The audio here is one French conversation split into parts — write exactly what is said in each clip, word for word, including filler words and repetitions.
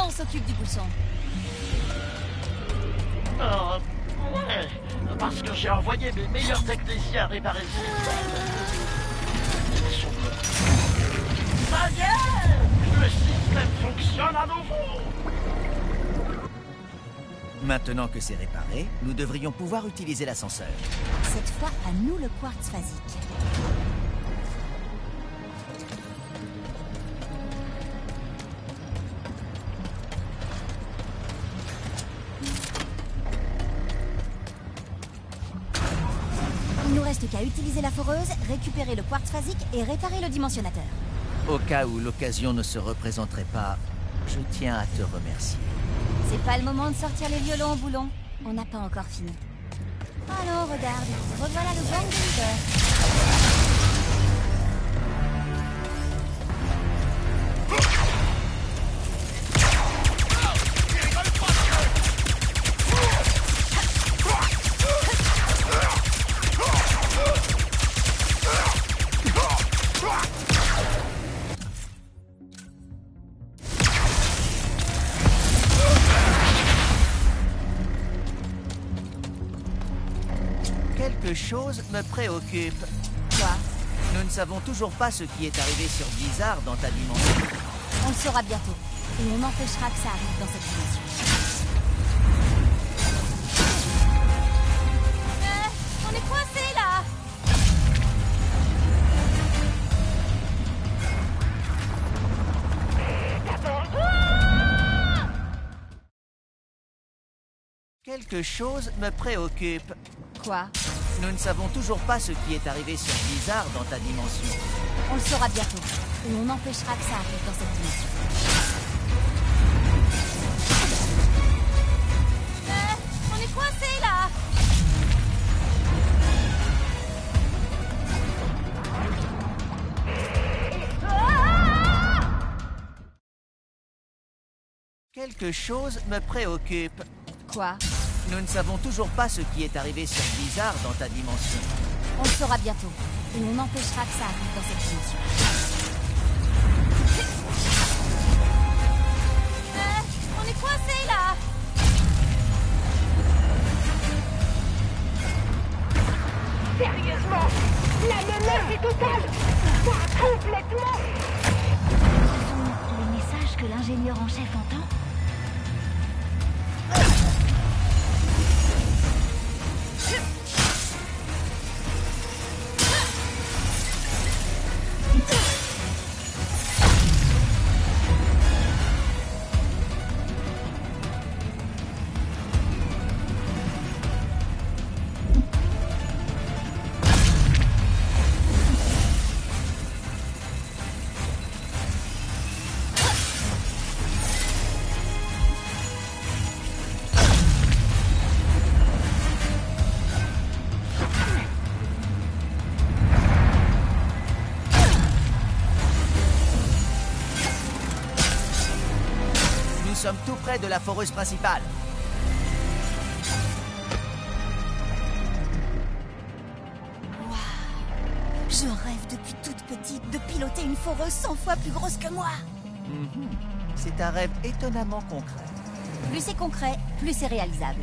on s'occupe du bouchon. Euh, ouais, parce que j'ai envoyé mes meilleurs techniciens réparer le système. Ils sont bloqués. Ça y est, le système fonctionne à nouveau. Maintenant que c'est réparé, nous devrions pouvoir utiliser l'ascenseur. Cette fois, à nous le quartz phasique. Il nous reste qu'à utiliser la foreuse, récupérer le quartz phasique et réparer le dimensionnateur. Au cas où l'occasion ne se représenterait pas, je tiens à te remercier. C'est pas le moment de sortir les violons au boulon. On n'a pas encore fini. Allons, regarde. Revoilà le gang de leader. Quelque chose me préoccupe. Quoi? Nous ne savons toujours pas ce qui est arrivé sur Blizzard dans ta dimension. On le saura bientôt. Et on empêchera que ça arrive dans cette dimension. Euh, on est coincés là! Quelque chose me préoccupe. Quoi? Nous ne savons toujours pas ce qui est arrivé sur Blizzard dans ta dimension. On le saura bientôt. Et on empêchera que ça arrive dans cette dimension. Euh, on est coincés là! Quelque chose me préoccupe. Quoi? Nous ne savons toujours pas ce qui est arrivé sur Blizzard dans ta dimension. On le saura bientôt. Et on empêchera que ça arrive dans cette dimension. Euh, on est coincés là! Sérieusement, la menace est totale! Ça, complètement! Le message que l'ingénieur en chef entend? Nous sommes tout près de la foreuse principale. Waouh! Je rêve depuis toute petite de piloter une foreuse cent fois plus grosse que moi. Mhm. C'est un rêve étonnamment concret. Plus c'est concret, plus c'est réalisable.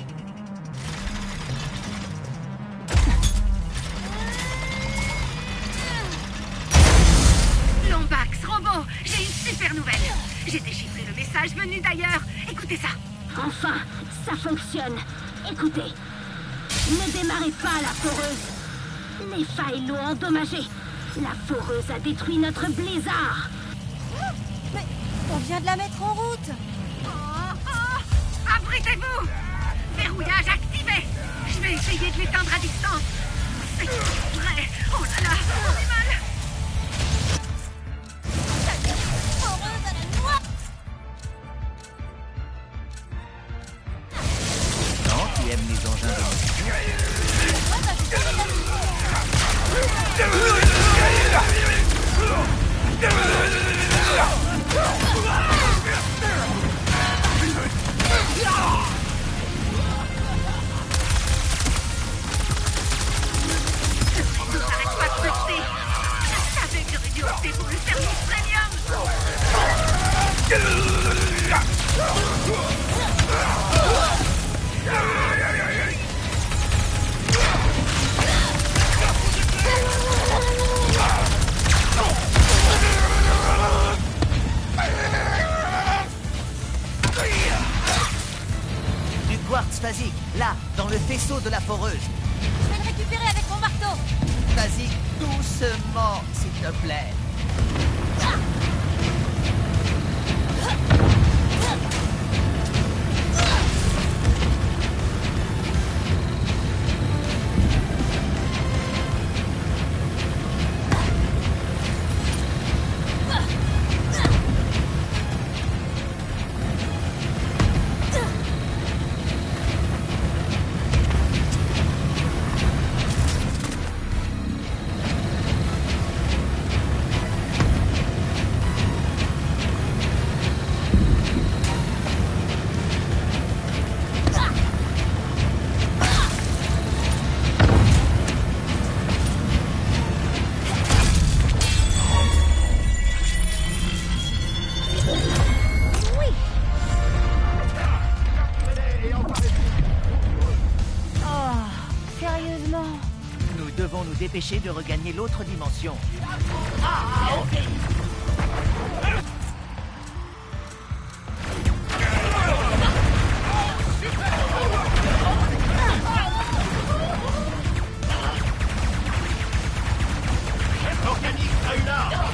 Lombax, robot, j'ai une super nouvelle. J'ai déchiffré le message venu d'ailleurs. Écoutez ça. Enfin, ça fonctionne. Écoutez, ne démarrez pas la foreuse. Les failles l'ont endommagée. La foreuse a détruit notre blizzard. Mais on vient de la mettre en route. Oh, oh, abritez-vous. Verrouillage activé. Je vais essayer de l'éteindre à distance. C'est vrai. Oh là là, on est mal. Foreuse à la noix. Non, tu aimes les engins de motion. Ouais, bah, je sais les amis. marteau de la foreuse. Je vais le récupérer avec mon marteau. Vas-y, doucement, s'il te plaît. Dépêcher de regagner l'autre dimension. Ah, ok. Chef organique a une arme.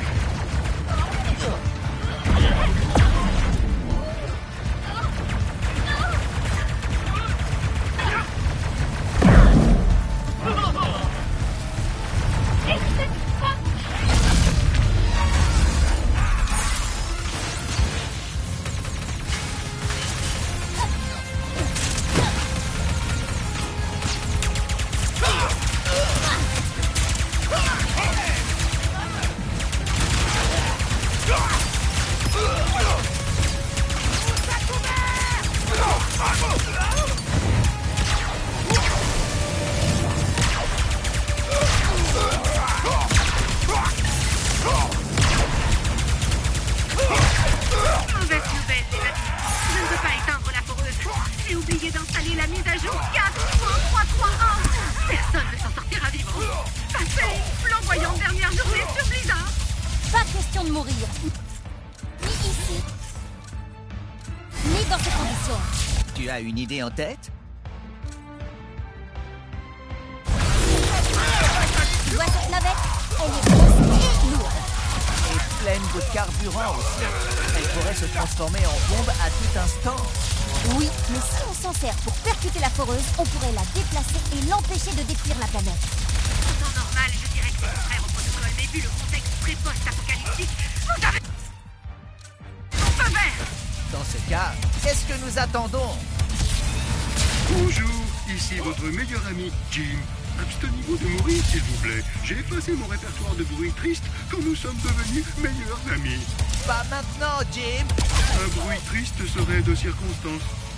Tu as une idée en tête? Tu vois cette navette? Elle est grosse et lourde. Et pleine de carburant aussi. Elle pourrait se transformer en bombe à tout instant. Oui, mais si on s'en sert pour percuter la foreuse, on pourrait la déplacer et l'empêcher de détruire la planète. En temps normal, je dirais que c'est contraire au protocole, mais vu le contexte très post-apocalyptique, vous avez... On peut faire. Dans ce cas, qu'est-ce que nous attendons? Bonjour, ici votre meilleur ami, Jim. Abstenez-vous de mourir, s'il vous plaît. J'ai effacé mon répertoire de bruits tristes quand nous sommes devenus meilleurs amis. Pas maintenant, Jim. Un bruit triste serait de circonstance.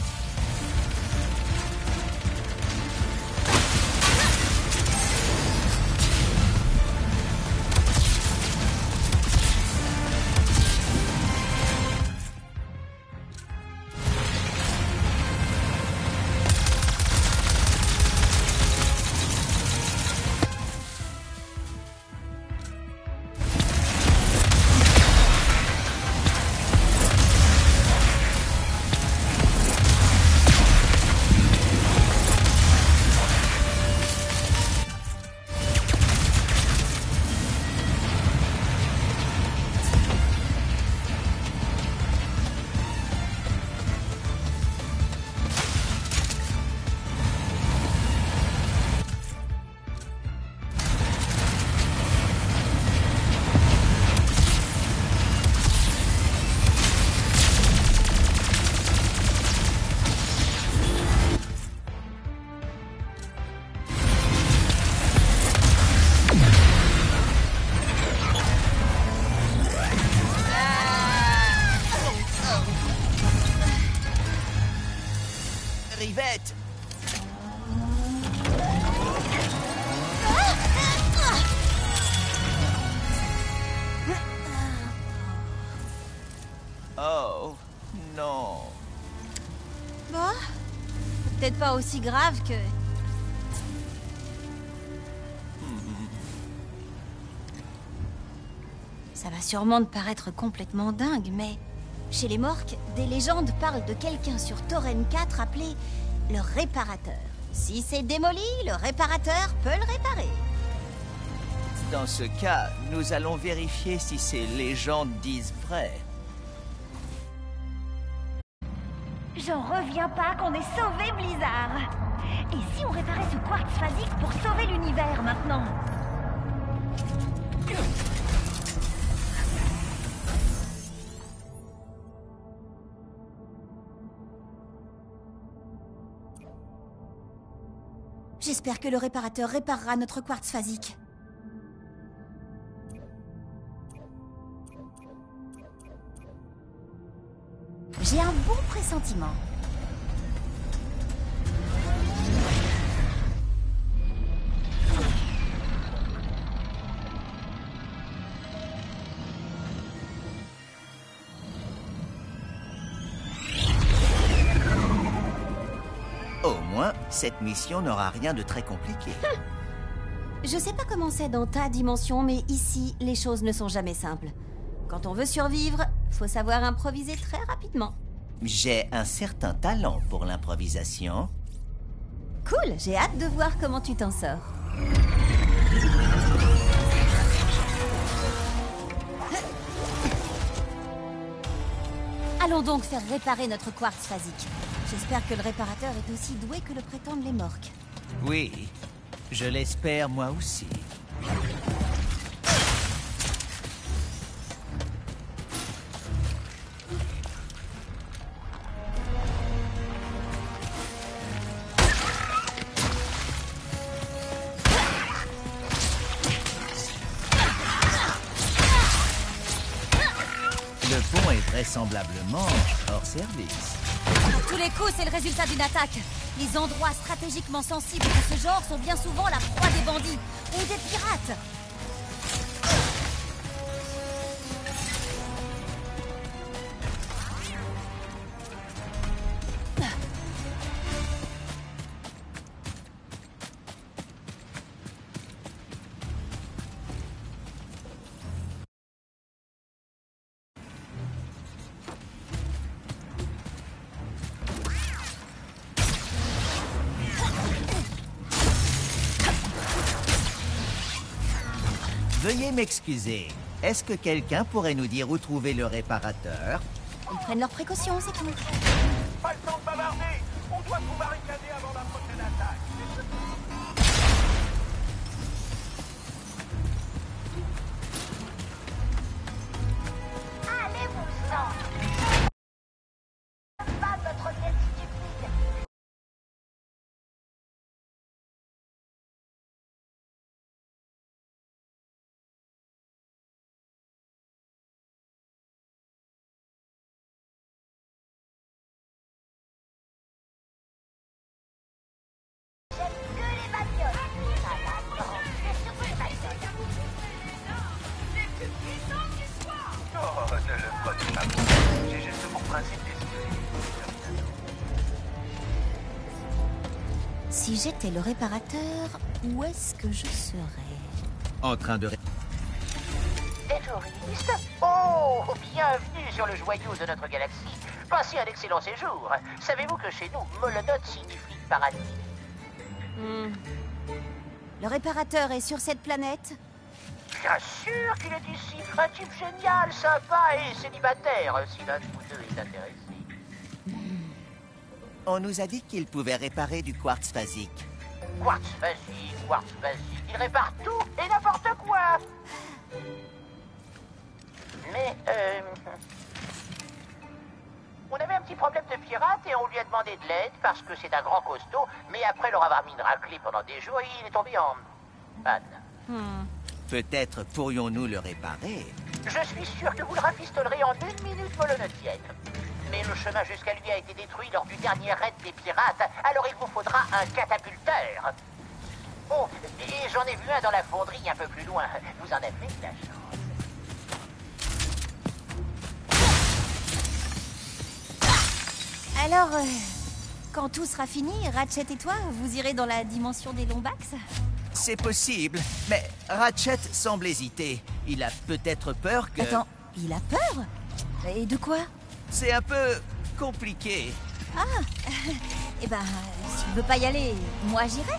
Rivette. Oh, non. Bon, peut-être pas aussi grave que... Ça va sûrement te paraître complètement dingue, mais... Chez les Morques, des légendes parlent de quelqu'un sur Tauren quatre appelé le Réparateur. Si c'est démoli, le réparateur peut le réparer. Dans ce cas, nous allons vérifier si ces légendes disent vrai. J'en reviens pas qu'on ait sauvé Blizzard. Et si on réparait ce quartz phasique pour sauver l'univers maintenant? J'espère que le réparateur réparera notre quartz phasique. J'ai un bon pressentiment. Au moins, cette mission n'aura rien de très compliqué. Je sais pas comment c'est dans ta dimension, mais ici, les choses ne sont jamais simples. Quand on veut survivre, faut savoir improviser très rapidement. J'ai un certain talent pour l'improvisation. Cool, j'ai hâte de voir comment tu t'en sors. Allons donc faire réparer notre quartz phasique. J'espère que le réparateur est aussi doué que le prétendent les morques. Oui, je l'espère moi aussi. Le pont est vraisemblablement hors service. À tous les coups, c'est le résultat d'une attaque. Les endroits stratégiquement sensibles de ce genre sont bien souvent la proie des bandits ou des pirates. Veuillez m'excuser. Est-ce que quelqu'un pourrait nous dire où trouver le réparateur? Ils prennent leurs précautions, c'est tout. Pas le temps de bavarder. On doit tout barricader avant la prochaine attaque. Allez, mon sang! Pas votre tête stupide! J'aime que les bagnoles! Ça la grande, mais surtout les bagnoles! Les plus puissants qui soient! Oh, ne le prenez pas pour j'ai juste pour principe d'esprit. Si j'étais le réparateur, où est-ce que je serais? En train de... ré- Des touristes? Oh, bienvenue sur le joyau de notre galaxie. Passez un excellent séjour. Savez-vous que chez nous, Molodot signifie paradis? Hmm. Le réparateur est sur cette planète? Bien sûr qu'il est ici. Un type génial, sympa et célibataire, si l'un de vous deux est intéressé. On nous a dit qu'il pouvait réparer du quartz phasique. Quartz phasique, quartz phasique, il répare tout et n'importe quoi. Mais, euh... on avait un petit problème de pirate et on lui a demandé de l'aide parce que c'est un grand costaud, mais après leur avoir mis une raclée pendant des jours, il est tombé en panne. Hmm. Peut-être pourrions-nous le réparer. Je suis sûr que vous le rafistolerez en une minute molonotienne. Mais le chemin jusqu'à lui a été détruit lors du dernier raid des pirates, alors il vous faudra un catapulteur. Oh, et j'en ai vu un dans la fonderie un peu plus loin. Vous en avez de la chance. Alors, euh, quand tout sera fini, Ratchet et toi, vous irez dans la dimension des Lombax? C'est possible, mais Ratchet semble hésiter. Il a peut-être peur que... Attends, il a peur? Et de quoi? C'est un peu compliqué. Ah, Eh ben, si tu veux pas y aller, moi j'irai.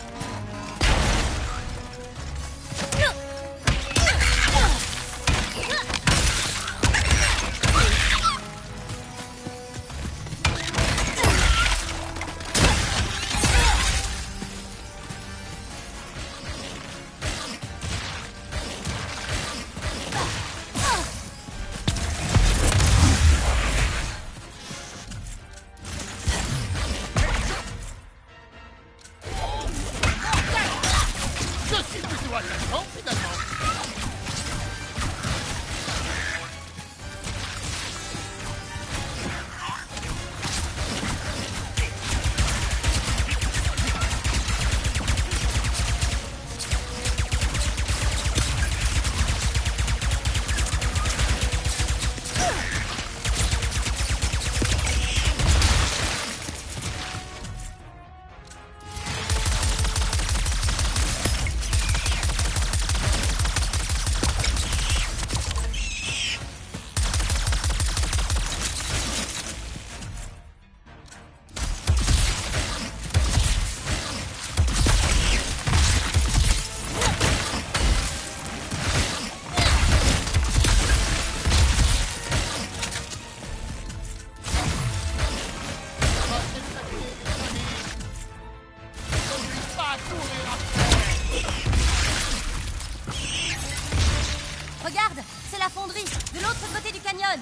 Regarde, c'est la fonderie, de l'autre côté du canyon.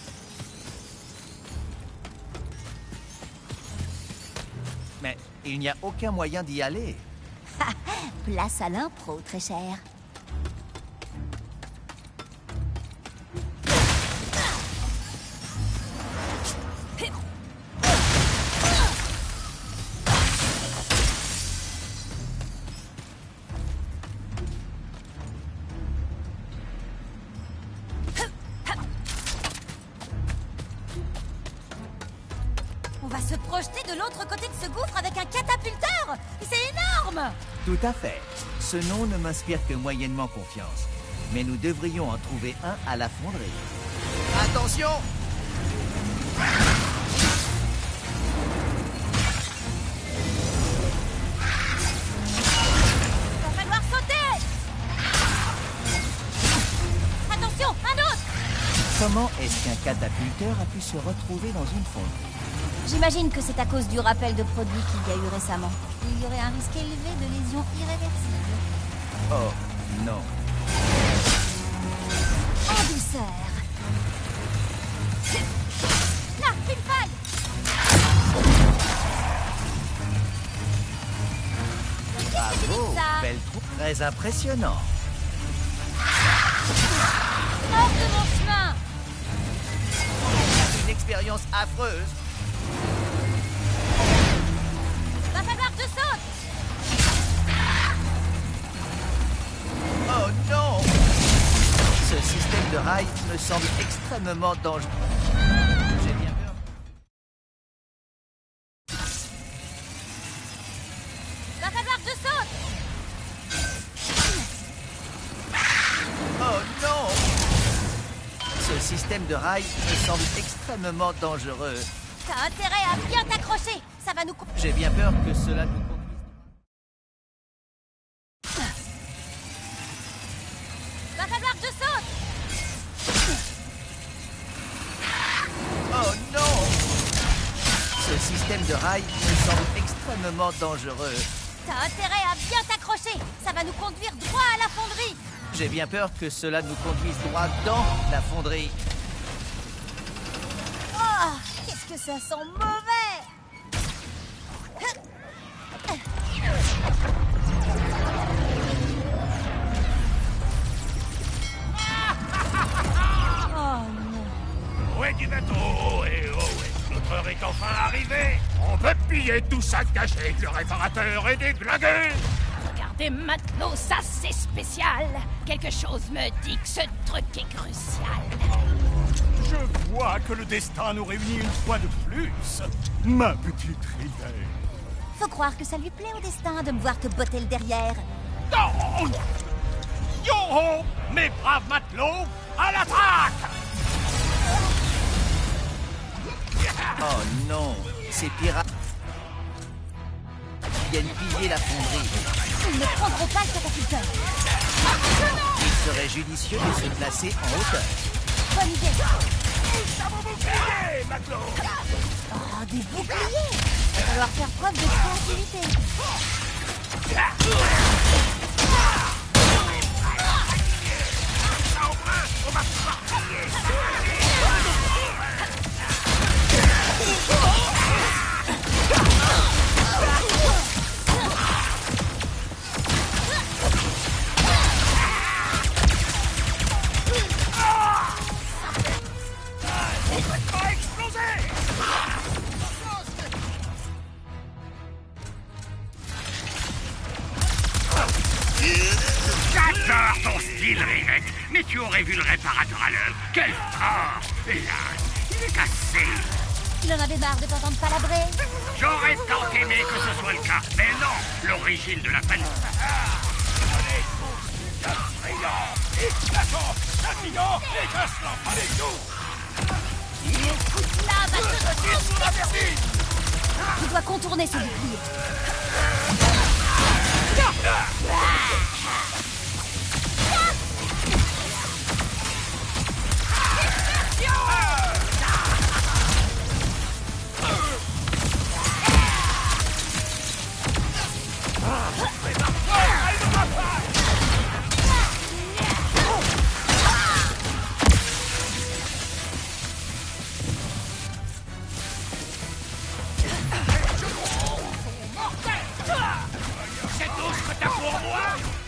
Mais il n'y a aucun moyen d'y aller. Place à l'impro, très cher. On va se projeter de l'autre côté de ce gouffre avec un catapulteur. C'est énorme! Tout à fait. Ce nom ne m'inspire que moyennement confiance. Mais nous devrions en trouver un à la fonderie. Attention! Il va falloir sauter! Attention, un autre! Comment est-ce qu'un catapulteur a pu se retrouver dans une fonderie? J'imagine que c'est à cause du rappel de produits qu'il y a eu récemment. Il y aurait un risque élevé de lésions irréversibles. Oh, non. En douceur. Là, une faille! Bravo! Belle troupe. Très impressionnant. Hors de mon chemin! Une expérience affreuse. Va falloir que je saute! Oh non! Ce système de rail me semble extrêmement dangereux. J'ai bien peur. Va falloir que je saute! Oh non! Ce système de rail me semble extrêmement dangereux. T'as intérêt à bien t'accrocher! Ça va nous... cou- J'ai bien peur que cela nous conduise. Va falloir que je saute! Oh non! Ce système de rail me semble extrêmement dangereux. T'as intérêt à bien t'accrocher! Ça va nous conduire droit à la fonderie! J'ai bien peur que cela nous conduise droit dans la fonderie. Oh! Qu'est-ce que ça sent mauvais! Oh non! Où est du bateau? Et oh ouais, notre heure est enfin arrivée. On peut piller tout ça caché, le réparateur est déglingué. Regardez maintenant, ça c'est spécial. Quelque chose me dit que ce truc est crucial. Je vois que le destin nous réunit une fois de plus. Ma petite rivière. Faut croire que ça lui plaît au destin de me voir te botter le derrière. Oh Yo-ho, mes braves matelots, à la traque! Oh non! Ces pirates... viennent piller la fonderie. Ils ne prendront pas le catapulteur. Il serait judicieux de se placer en hauteur. Bonne idée. Ça va bouclier, Maclo. Oh, des boucliers. Il va falloir faire preuve de créativité. On va pouvoir piller. J'adore ton style, Rivette. Mais tu aurais vu le réparateur à l'œuvre. Quel fort! Hélas, il est cassé. Il en avait marre de t'entendre palabrer. J'aurais tant aimé que ce soit le cas. Mais non, l'origine de la panne... Éclatant, scintillant, étincelant, allez, tout. Écoute là, va te Tire sous la vermine. Tu dois contourner ce bouclier. C'est tout ce que t'as pour moi.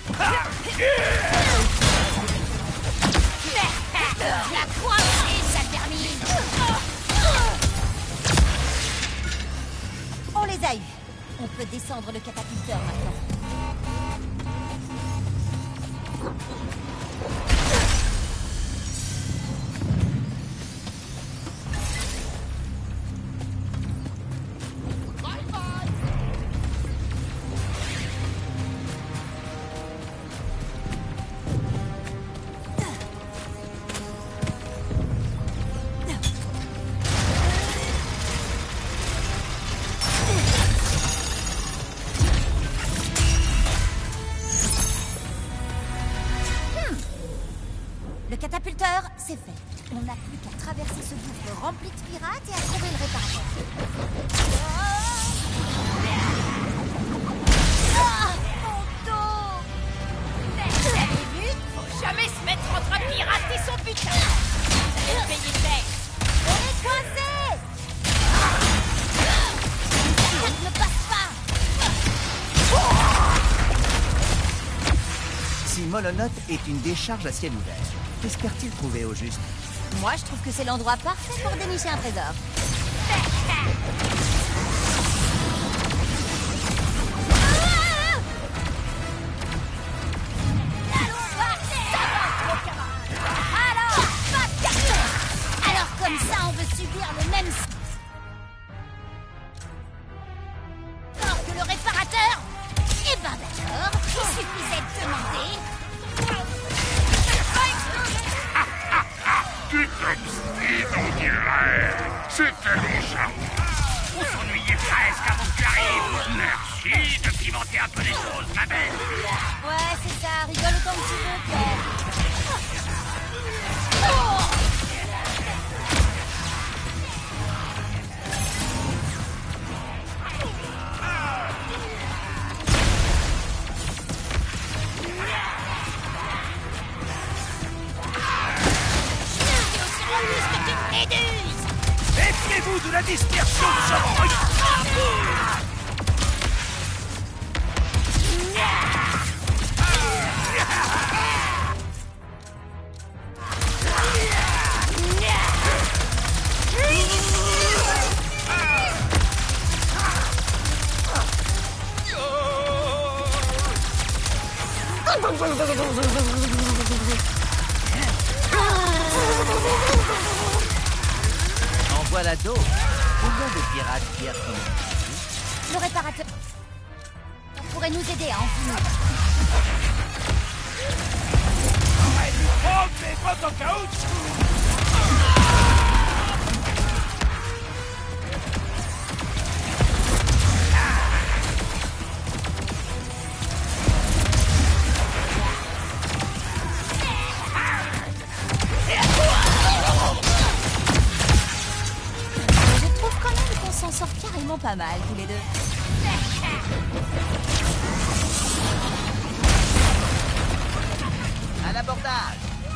La coincée, ça termine. On les a eus. On peut descendre le catapulteur maintenant. Le catapulteur, c'est fait. On n'a plus qu'à traverser ce gouffre rempli de pirates et à trouver le réparateur. Ah, mon dos! Vous avez vu? Faut jamais se mettre entre un pirate et son butin. Vous allez le payer cher. On est coincés! Ça ne passe pas! Si Molonote est une décharge à ciel ouvert, qu'espère-t-il trouver au juste? Moi, je trouve que c'est l'endroit parfait pour dénicher un trésor. Alors, pas de carte. Alors, comme ça, on veut subir le même sort que le réparateur? Eh ben d'accord, il suffisait de demander. Tu t'obstines, on dirait. C'était mon charme. On s'ennuyait presque avant que tu arrives. Merci de pimenter un peu les choses, ma belle. Ouais, c'est ça, rigole autant que tu veux, Pierre. Oh! Méfiez-vous de la dispersion de ce bruit. En voilà d'autres. Combien de pirates qui affrontent? Le réparateur pourrait nous aider à en finir. Prends mes bottes en caoutchouc. mal tous les deux. À l'abordage.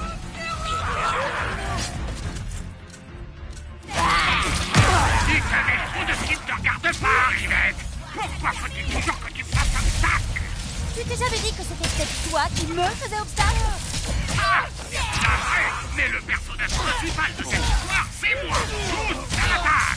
Si t'avais trop de ce qui ne te regarde pas, Rivette. Pourquoi faut-il toujours que tu me fasses obstacle? Tu t'es jamais dit que c'était peut-être toi qui me faisais obstacle? Ah, arrête. Mais le personnage principal de cette histoire, c'est moi. Tous à l'attaque.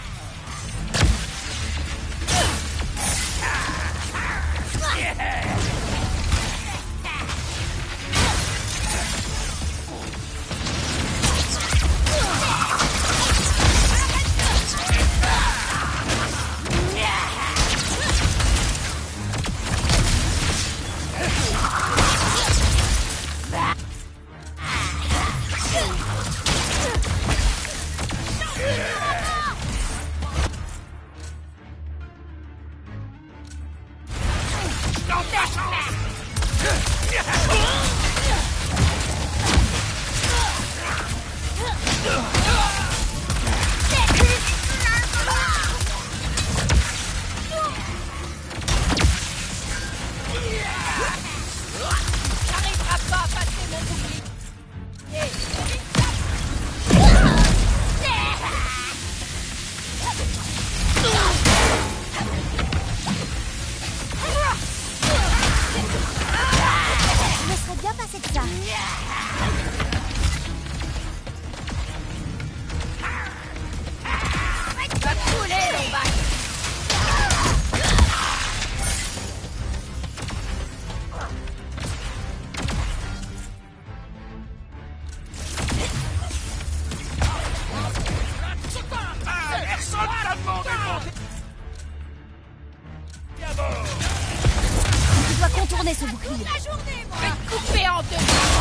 Ce bouclier. La journée, moi. Je vais te couper en deux.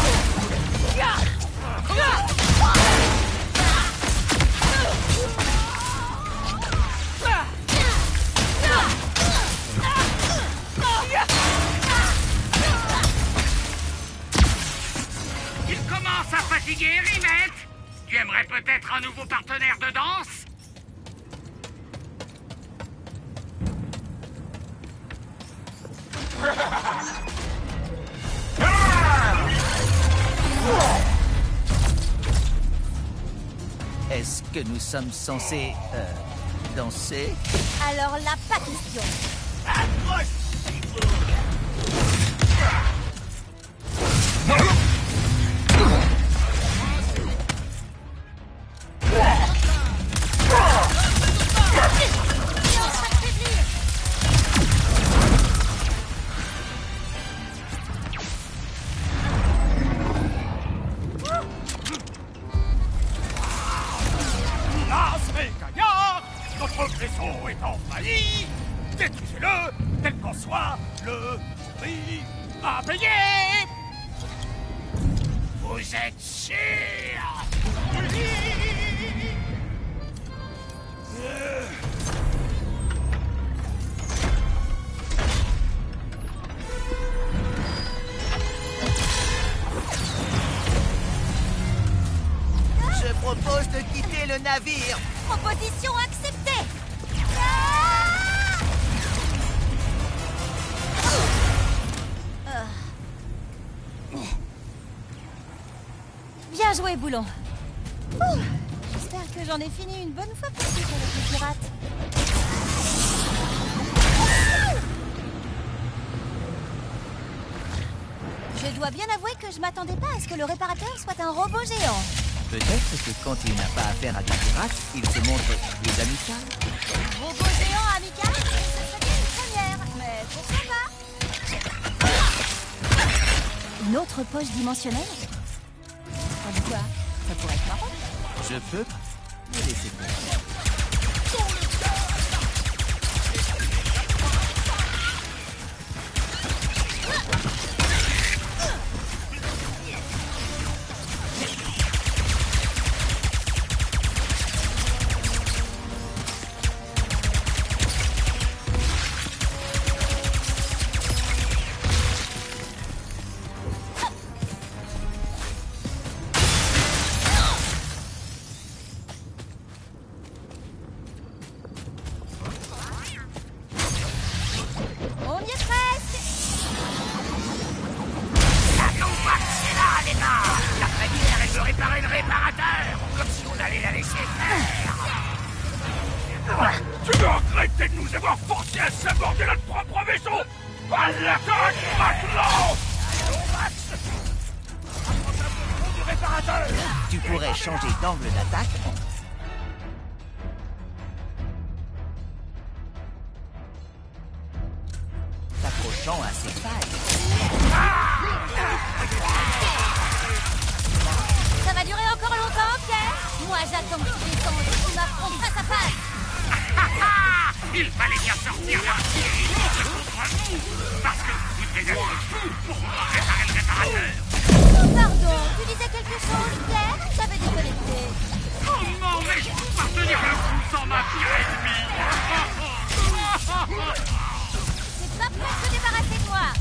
Il commence à fatiguer, Rivette. Tu aimerais peut-être un nouveau partenaire de danse? Est-ce que nous sommes censés... Euh, danser? Alors là, pas question. Notre vaisseau est envahi. Détruisez-le, quel qu'en soit le prix à payer. Vous êtes sûr? Je propose de quitter le navire. Proposition acceptée. Ah. Bien joué, Boulon. Ouh, j'espère que j'en ai fini une bonne fois pour toutes avec les pirates. Je dois bien avouer que je m'attendais pas à ce que le réparateur soit un robot géant. Peut-être que quand il n'a pas affaire à des pirates, il se montre plus amical. Robot géant amical, ce serait bien une première, mais pourquoi pas? Une autre poche dimensionnelle? Ça dit quoi? Ça pourrait être marrant. Je peux me laisser faire. c'est de nous avoir forcé à saborder notre propre vaisseau. À l'attaque maintenant. Du réparateur. Tu pourrais changer d'angle d'attaque en... t'accrochant à ses failles. Ça va durer encore longtemps, Pierre? Moi, j'attends que tu descendes et que tu m'affrontes face à face. Il fallait bien sortir l'artillerie contre nous, parce que vous devez être fou pour pouvoir réparer le réparateur. Oh, pardon, tu disais quelque chose, Pierre? J'avais déconnecté. Comment vais-je pouvoir tenir le coup sans ma pire ennemie? C'est pas prêt de se débarrasser de moi.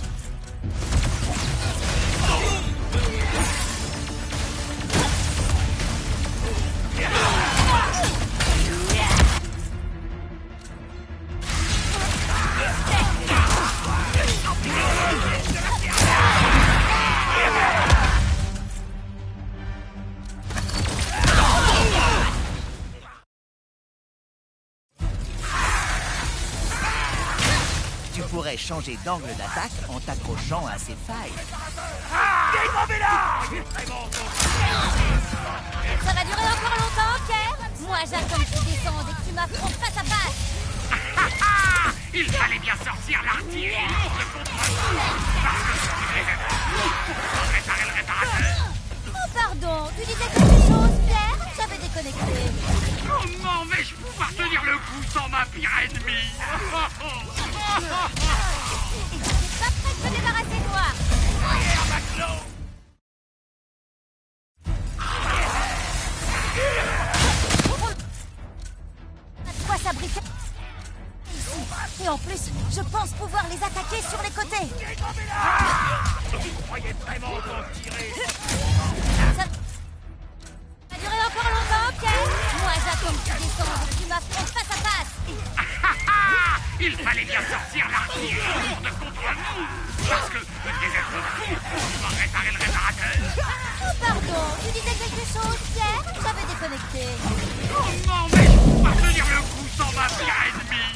Tu pourrais changer d'angle d'attaque en t'accrochant à ses failles. Ça va durer encore longtemps, Pierre? Moi, j'attends que tu descendes et que tu m'affrontes face à face. Il fallait bien sortir l'artillerie lourde contre nous, parce que vous devez être fou pour pouvoir réparer le réparateur. Oh, pardon, tu disais quelque chose, Pierre? J'avais déconnecté. Comment vais-je pouvoir tenir le coup sans ma pire ennemie? C'est pas prêt de se débarrasser de moi. À quoi s'abriter ici. Et en plus, je pense pouvoir les attaquer sur les côtés. Vous croyez vraiment qu'en tirer? Ça va durer encore longtemps, Pierre? Moi, j'attends que tu descendes et que tu m'affrontes face à face. Il fallait bien sortir l'artillerie lourde contre nous, parce que vous devez être fou pour pouvoir réparer le réparateur. Oh, pardon, tu disais quelque chose, Pierre? J'avais déconnecté. Comment vais-je pouvoir tenir le coup sans ma pire ennemie?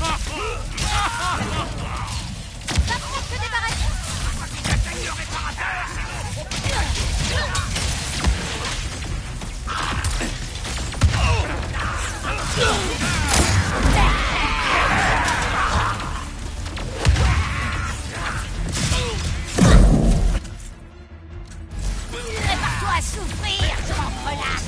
Pas prêt de se débarrasser. J'attaque le réparateur. Prépare-toi à souffrir, je m'en relâche.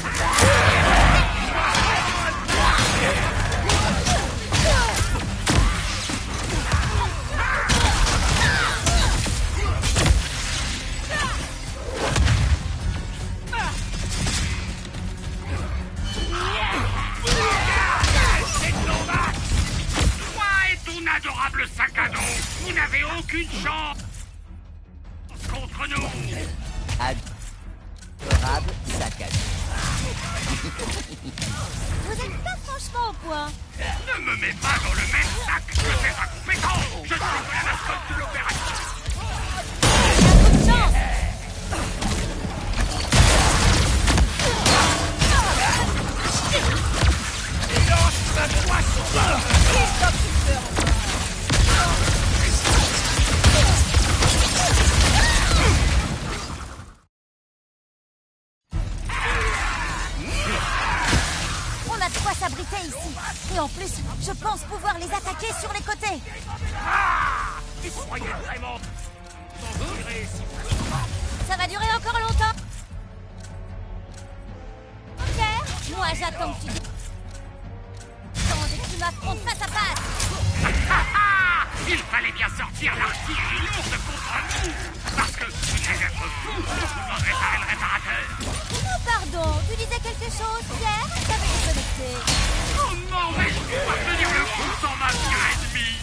Adorable sac à dos, vous n'avez aucune chance contre nous. Adorable sac à dos. Vous êtes pas franchement au point. Ne me mets pas dans le même sac que ces incompétents. Je suis que la mascotte de l'opération. T'as peu de chance. Lance ma poisson. On a de quoi s'abriter ici. Et en plus, je pense pouvoir les attaquer sur les côtés. Ah! Vous croyez vraiment s'en tirer si facilement? Ça va durer encore longtemps. Pierre, moi j'attends que tu descendes et que tu m'affrontes face à face. Il fallait bien sortir l'artillerie lourde contre nous, parce que vous devez être fou pour pouvoir réparer le réparateur. Oh, pardon, tu disais quelque chose, Pierre? J'avais déconnecté. Comment vais-je pouvoir tenir le coup sans ma pire ennemie?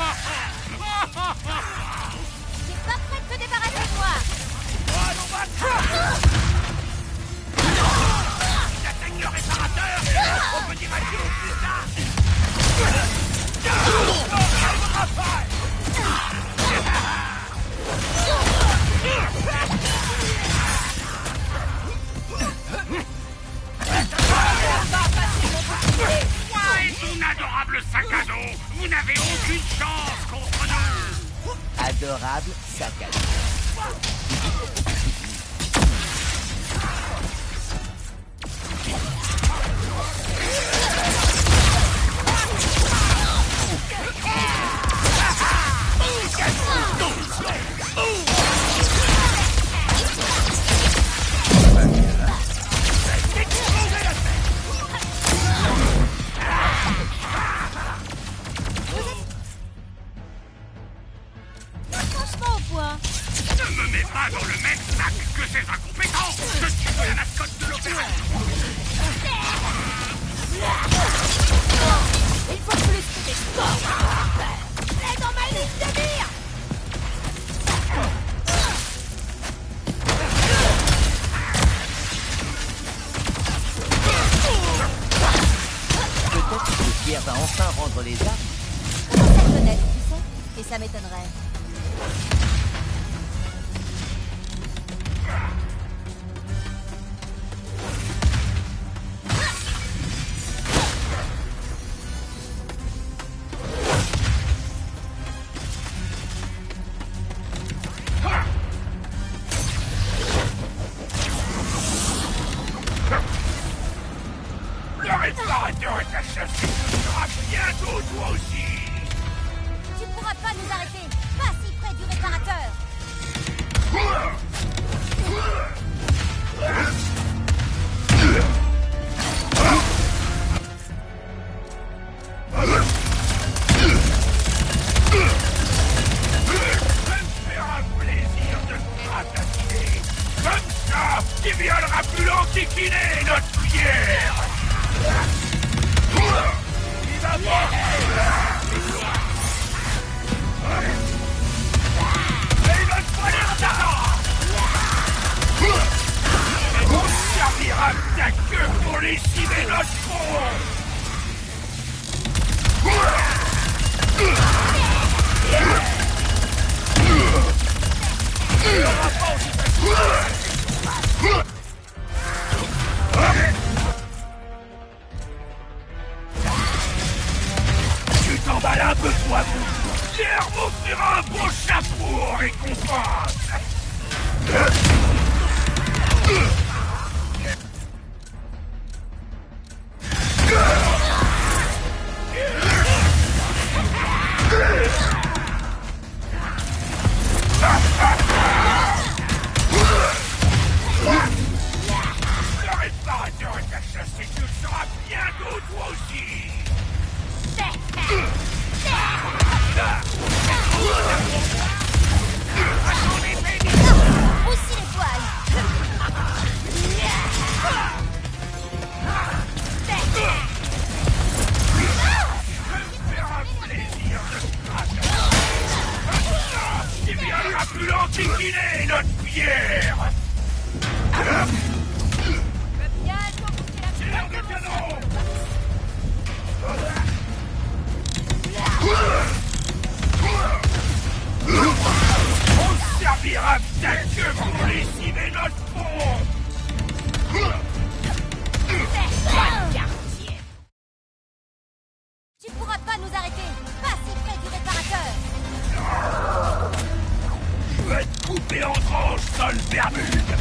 T'es pas prêt de te débarrasser de moi. Il attaque le réparateur. On peut dire adieu plus tard. imparable, sac à dos. Franchement au point. Ne me mets pas dans le même sac que ces incompétents. Je suis la mascotte de l'opération. Il faut plus que des corps. C'est dans ma liste de mire. Peut-être que Pierre va enfin rendre les armes. Comment ça le connaître, tu sais? Et ça m'étonnerait. Le réparateur est achassé. Tu seras bientôt toi aussi. Tu pourras pas nous arrêter. Pas si près du réparateur. Ça me fera plaisir de te ratatiner. Comme ça, tu viendras plus l'antiquiner, notre pierre. Il va pas. Et il va te falloir d'argent. Et on servira de ta queue pour lessiver notre front. Tu t'emballes un peu, toi, vous. Pierre m'offrira un beau chapeau en récompense. Le réparateur est achassé, tu le seras bientôt, toi aussi. Aussi les poils. Plaisir de te ratatiner. Il viendra plus l'antiquiner, notre pierre. Tire le canon. On servira de ta queue pour lessiver notre front. Tu pourras pas nous arrêter. Pas si près du réparateur. Je vais te couper en tranches, sale Bermude.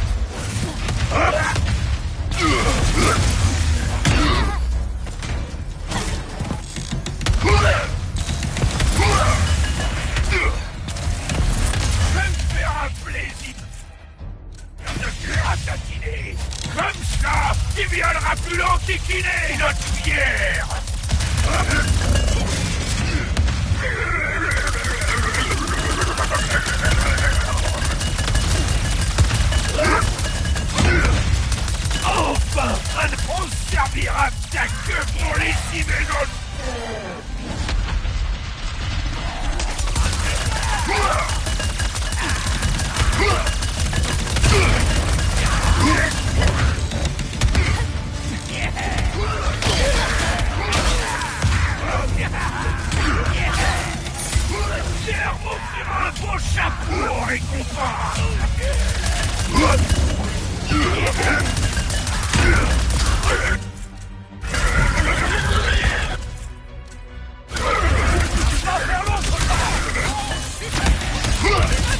Ça me fera plaisir de te ratatiner. Comme ça, il viendra plus l'antiquiner, notre pierre. Enfin, on servira de ta queue pour lessiver notre front. Pierre m'offrira un beau chapeau en récompense. Tu vas vers l'autre bord.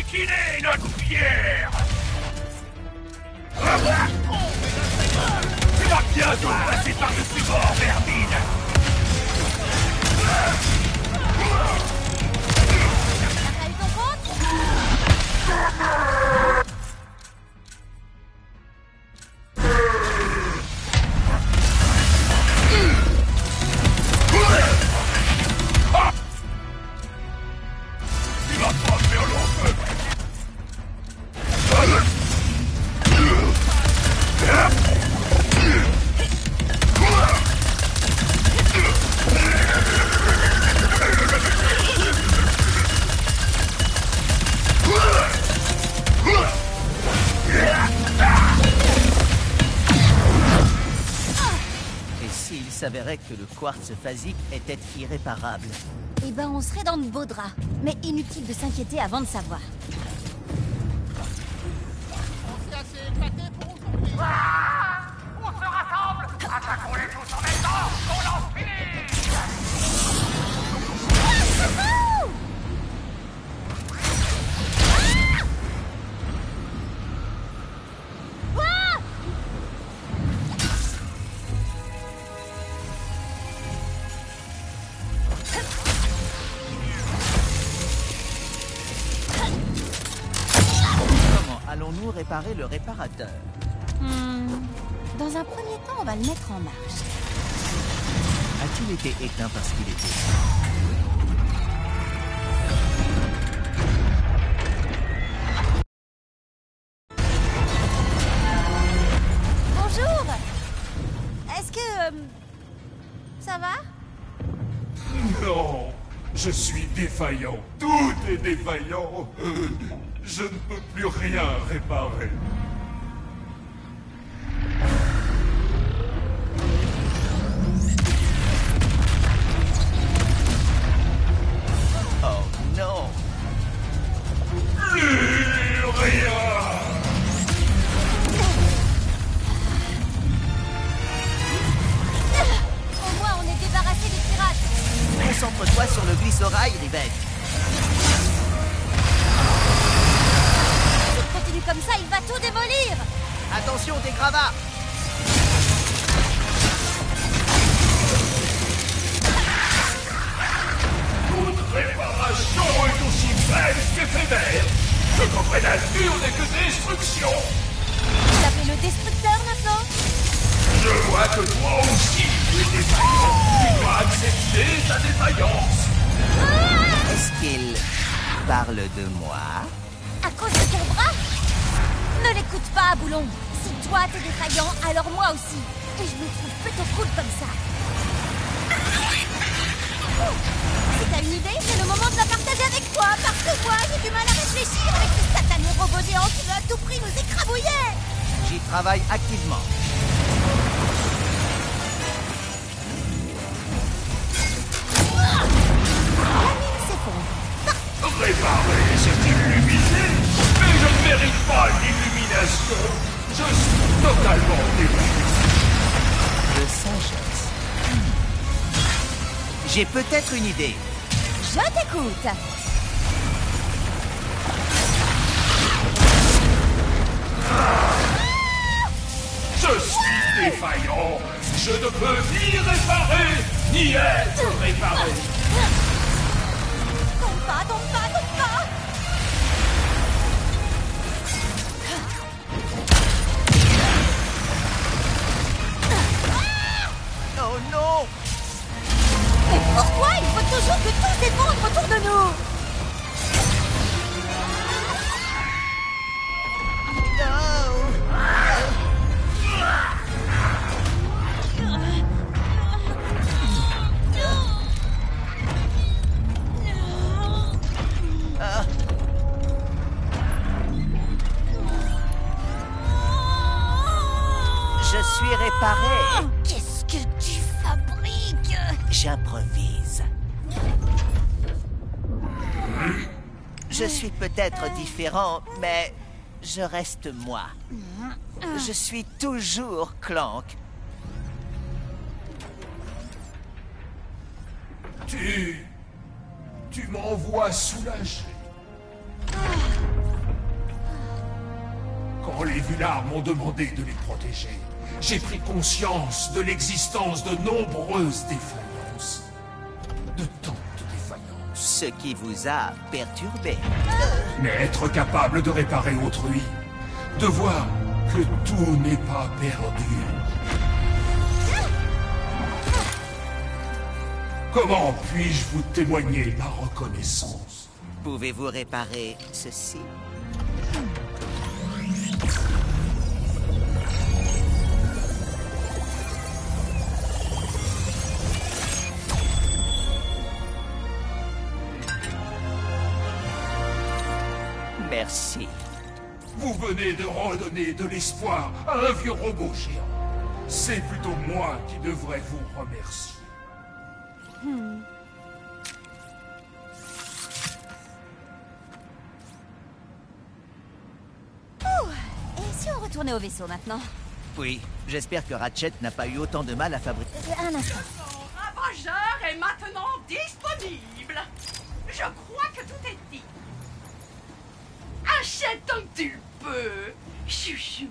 liquider notre pierre. Tu vas bientôt passer par-dessus bord, Vermine. T'as eu ton compte? Tu vas pas faire long feu. Et s'il s'avérait que le quartz phasique était irréparable? Eh ben, on serait dans de beaux draps. Mais inutile de s'inquiéter avant de savoir. On se rassemble. Attaquons-les tous en même temps. On lance finit. Comment allons-nous réparer le réparateur? Hmm. Dans un premier temps, on va le mettre en marche. A-t-il été éteint parce qu'il était... Bonjour. Est-ce que... euh, ça va? Non, je suis défaillant. Tout est défaillant. Je ne peux plus rien réparer. Oh non! Plus rien. Au moins, on est débarrassé des pirates. Concentre-toi sur le glissorail, Rivette. Si on continue comme ça, il va tout démolir. Attention, tes gravats! Toute réparation est aussi vaine qu'éphémère. Ce qu'auprès nature n'est que destruction. Vous appelez le destructeur maintenant? Je vois que toi aussi, tu es défaillant. Tu dois accepter ta défaillance. Est-ce qu'il parle de moi? À cause de ton bras? Ne l'écoute pas, Boulon. Si toi t'es défaillant, alors moi aussi. Et je me trouve plutôt cool comme ça. Si t'as une idée, c'est le moment de la partager avec toi. Parce que moi, j'ai du mal à réfléchir avec ce satané robot géant qui veut à tout prix nous écrabouiller. J'y travaille activement. La mine s'effondre. Réparer, c'est illuminer. Mais je ne mérite pas l'illumination. Je suis totalement défaillant. De sagesse. J'ai peut-être une idée. Je t'écoute. Je suis défaillant. Je ne peux ni réparer, ni être réparé. Tombe pas, tombe pas, tombe pas. Oh non! Mais pourquoi il faut toujours que tout s'effondre autour de nous? Je suis réparé. Qu'est-ce que tu fabriques? J'improvise. Je suis peut-être différent, mais je reste moi. Je suis toujours Clank. Tu... Tu m'envoies soulagé. Quand les Vulars m'ont demandé de les protéger, j'ai pris conscience de l'existence de nombreuses défaillances. De tantes défaillances. Ce qui vous a perturbé. Mais être capable de réparer autrui, de voir que tout n'est pas perdu. Comment puis-je vous témoigner ma reconnaissance? Pouvez-vous réparer ceci? Merci. Vous venez de redonner de l'espoir à un vieux robot géant. C'est plutôt moi qui devrais vous remercier. Hmm. Ouh. Et si on retournait au vaisseau maintenant? Oui, j'espère que Ratchet n'a pas eu autant de mal à fabriquer... Euh, Un instant. Son ravageur est maintenant disponible. Je crois que tout est dit. Achète tant que tu le peux, chouchou.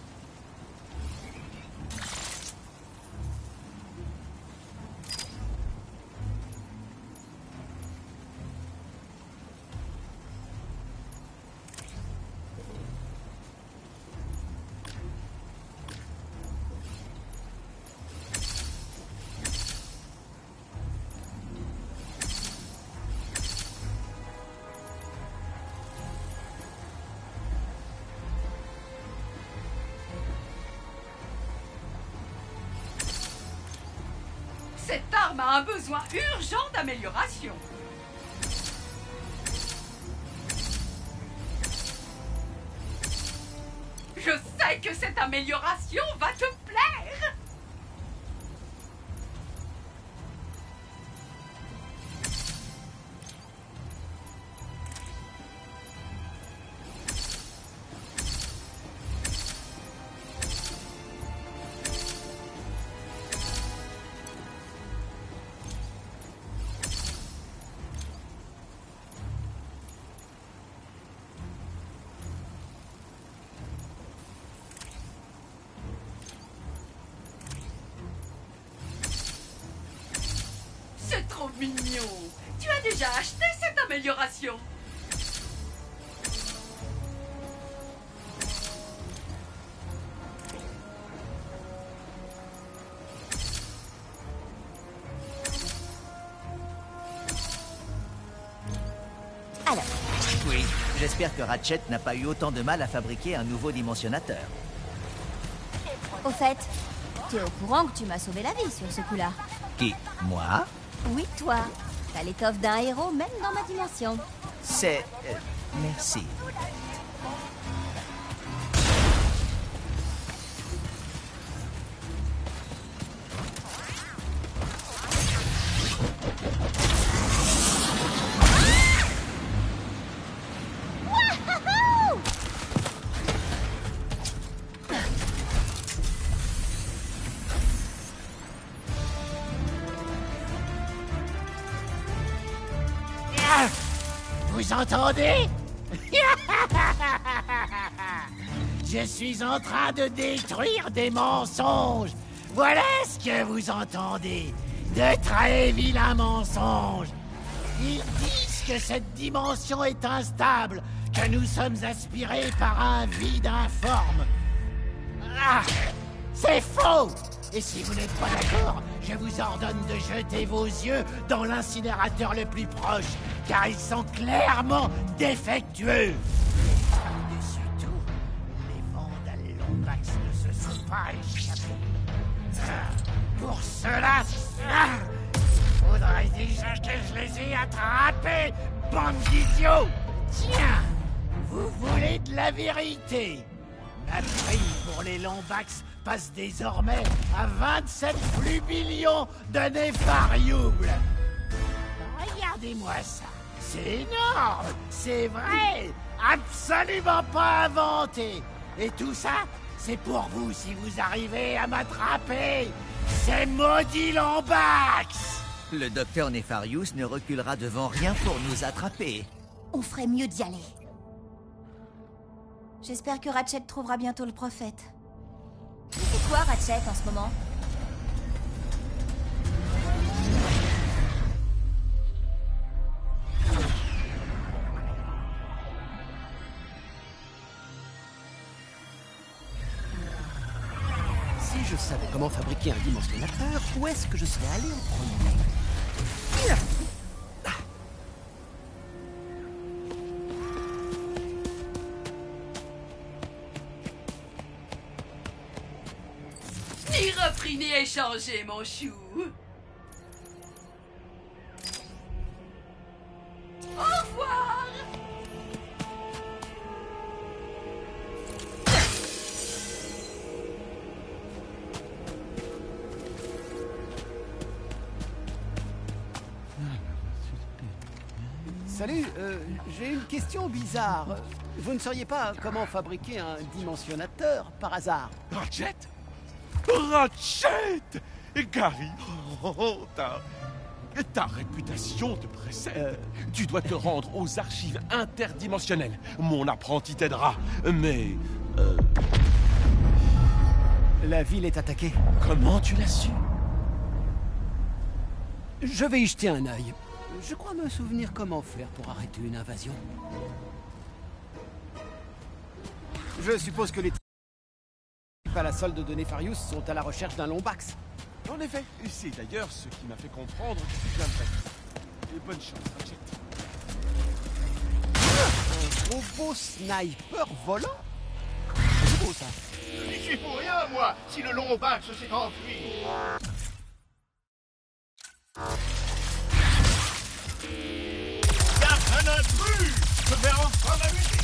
Cette arme a un besoin urgent d'amélioration. Je sais que cette amélioration va te plaire. C'est trop mignon. Tu as déjà acheté cette amélioration? Alors, Oui, j'espère que Ratchet n'a pas eu autant de mal à fabriquer un nouveau dimensionnateur. au fait, t'es au courant que tu m'as sauvé la vie sur ce coup-là? Qui? Moi? Oui, toi. T'as l'étoffe d'un héros même dans ma dimension. C'est... euh, merci. Vous entendez? Je suis en train de détruire des mensonges. Voilà ce que vous entendez. De très vilains mensonges. Ils disent que cette dimension est instable, que nous sommes aspirés par un vide informe. Ah, c'est faux! Et si vous n'êtes pas d'accord, je vous ordonne de jeter vos yeux dans l'incinérateur le plus proche, car ils sont clairement défectueux. Par-dessus tout, les vandales Lombax ne se sont pas échappés. Ah, pour cela, ah, faudrait déjà que je les ai attrapés, bande d'idiots! Tiens, vous voulez de la vérité? Ma prix pour les Lombax passe désormais à vingt-sept flubillions de népharioubles. Regardez-moi ça. C'est énorme. C'est vrai. Absolument pas inventé. Et tout ça, c'est pour vous si vous arrivez à m'attraper. Ces maudits Lombax. Le docteur Nefarius ne reculera devant rien pour nous attraper. On ferait mieux d'y aller. J'espère que Ratchet trouvera bientôt le prophète. Tu fais quoi, Ratchet, en ce moment? Si je savais comment fabriquer un dimensionnateur, où est-ce que je serais allé en premier? Ni repris ni échangé, mon chou. Au revoir. Salut, euh, j'ai une question bizarre. Vous ne sauriez pas comment fabriquer un dimensionnateur par hasard? Ratchet Ratchet Gary, oh, oh, ta... ta réputation te précède. Euh... Tu dois te rendre aux archives interdimensionnelles. Mon apprenti t'aidera, mais... Euh... La ville est attaquée. Comment tu l'as su? Je vais y jeter un œil. Je crois me souvenir comment faire pour arrêter une invasion. Je suppose que les types à la solde de Nefarius sont à la recherche d'un Lombax. En effet, c'est d'ailleurs ce qui m'a fait comprendre que tu viendrais. Et bonne chance, Ratchet. Un robot sniper volant? C'est beau ça. Je n'y suis pour rien, moi, si le Lombax s'est enfui. Y'a un intrus! Je vais enfin la musique!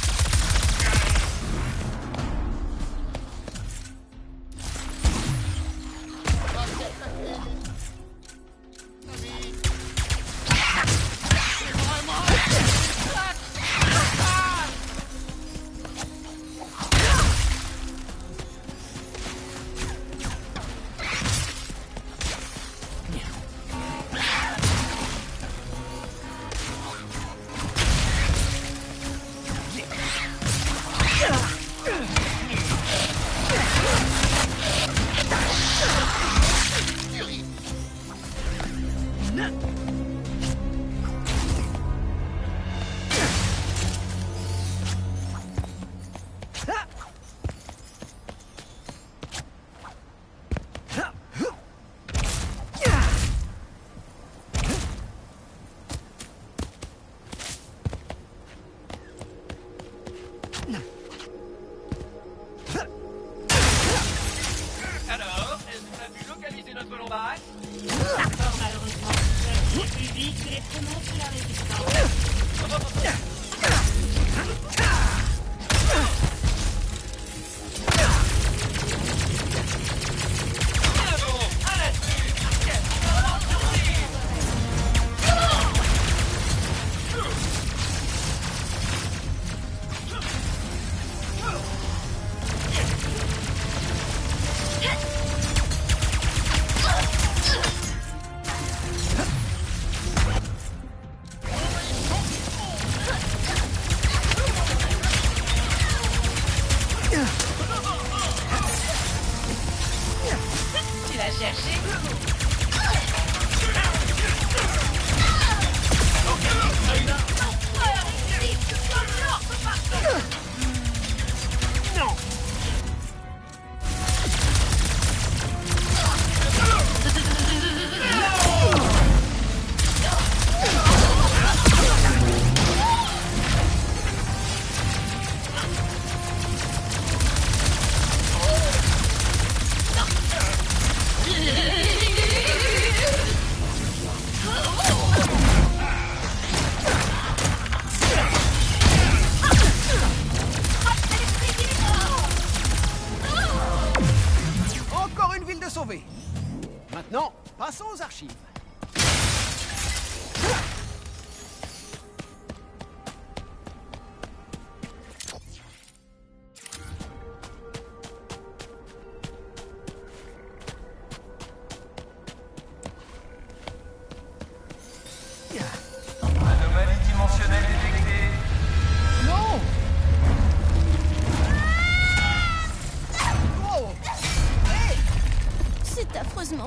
Alors, est-ce qu'on a pu localiser notre Lombax? Fort malheureusement. C'est plus vite que les pronoms sur la résistance. Tu l'as cherché? Non! Encore une ville de sauvée. Maintenant, passons aux archives. Anomalie dimensionnelle détectée. Non!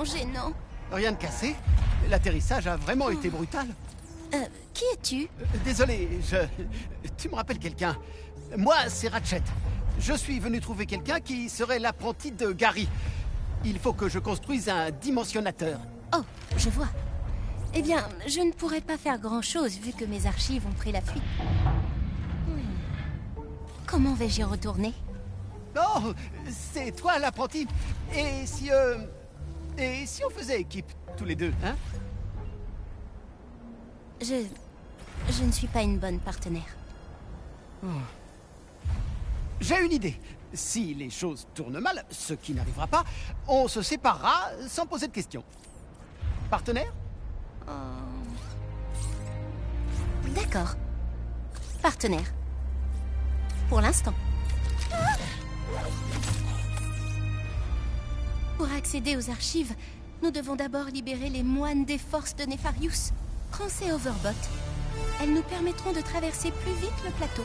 gênant. Rien de cassé. L'atterrissage a vraiment été brutal. Euh, qui es-tu? Euh, Désolé, je... Tu me rappelles quelqu'un. Moi, c'est Ratchet. Je suis venu trouver quelqu'un qui serait l'apprenti de Gary. Il faut que je construise un dimensionnateur. Oh, je vois. Eh bien, je ne pourrais pas faire grand-chose vu que mes archives ont pris la fuite. Hmm. Comment vais-je y retourner? Oh, c'est toi l'apprenti. Et si... Euh... Et si on faisait équipe, tous les deux, hein? Je... Je ne suis pas une bonne partenaire. Oh. J'ai une idée. Si les choses tournent mal, ce qui n'arrivera pas, on se séparera sans poser de questions. Partenaire? Oh. D'accord. Partenaire. Pour l'instant. Pour accéder aux archives, nous devons d'abord libérer les moines des forces de Nefarius. Prends ces Overbots. Elles nous permettront de traverser plus vite le plateau.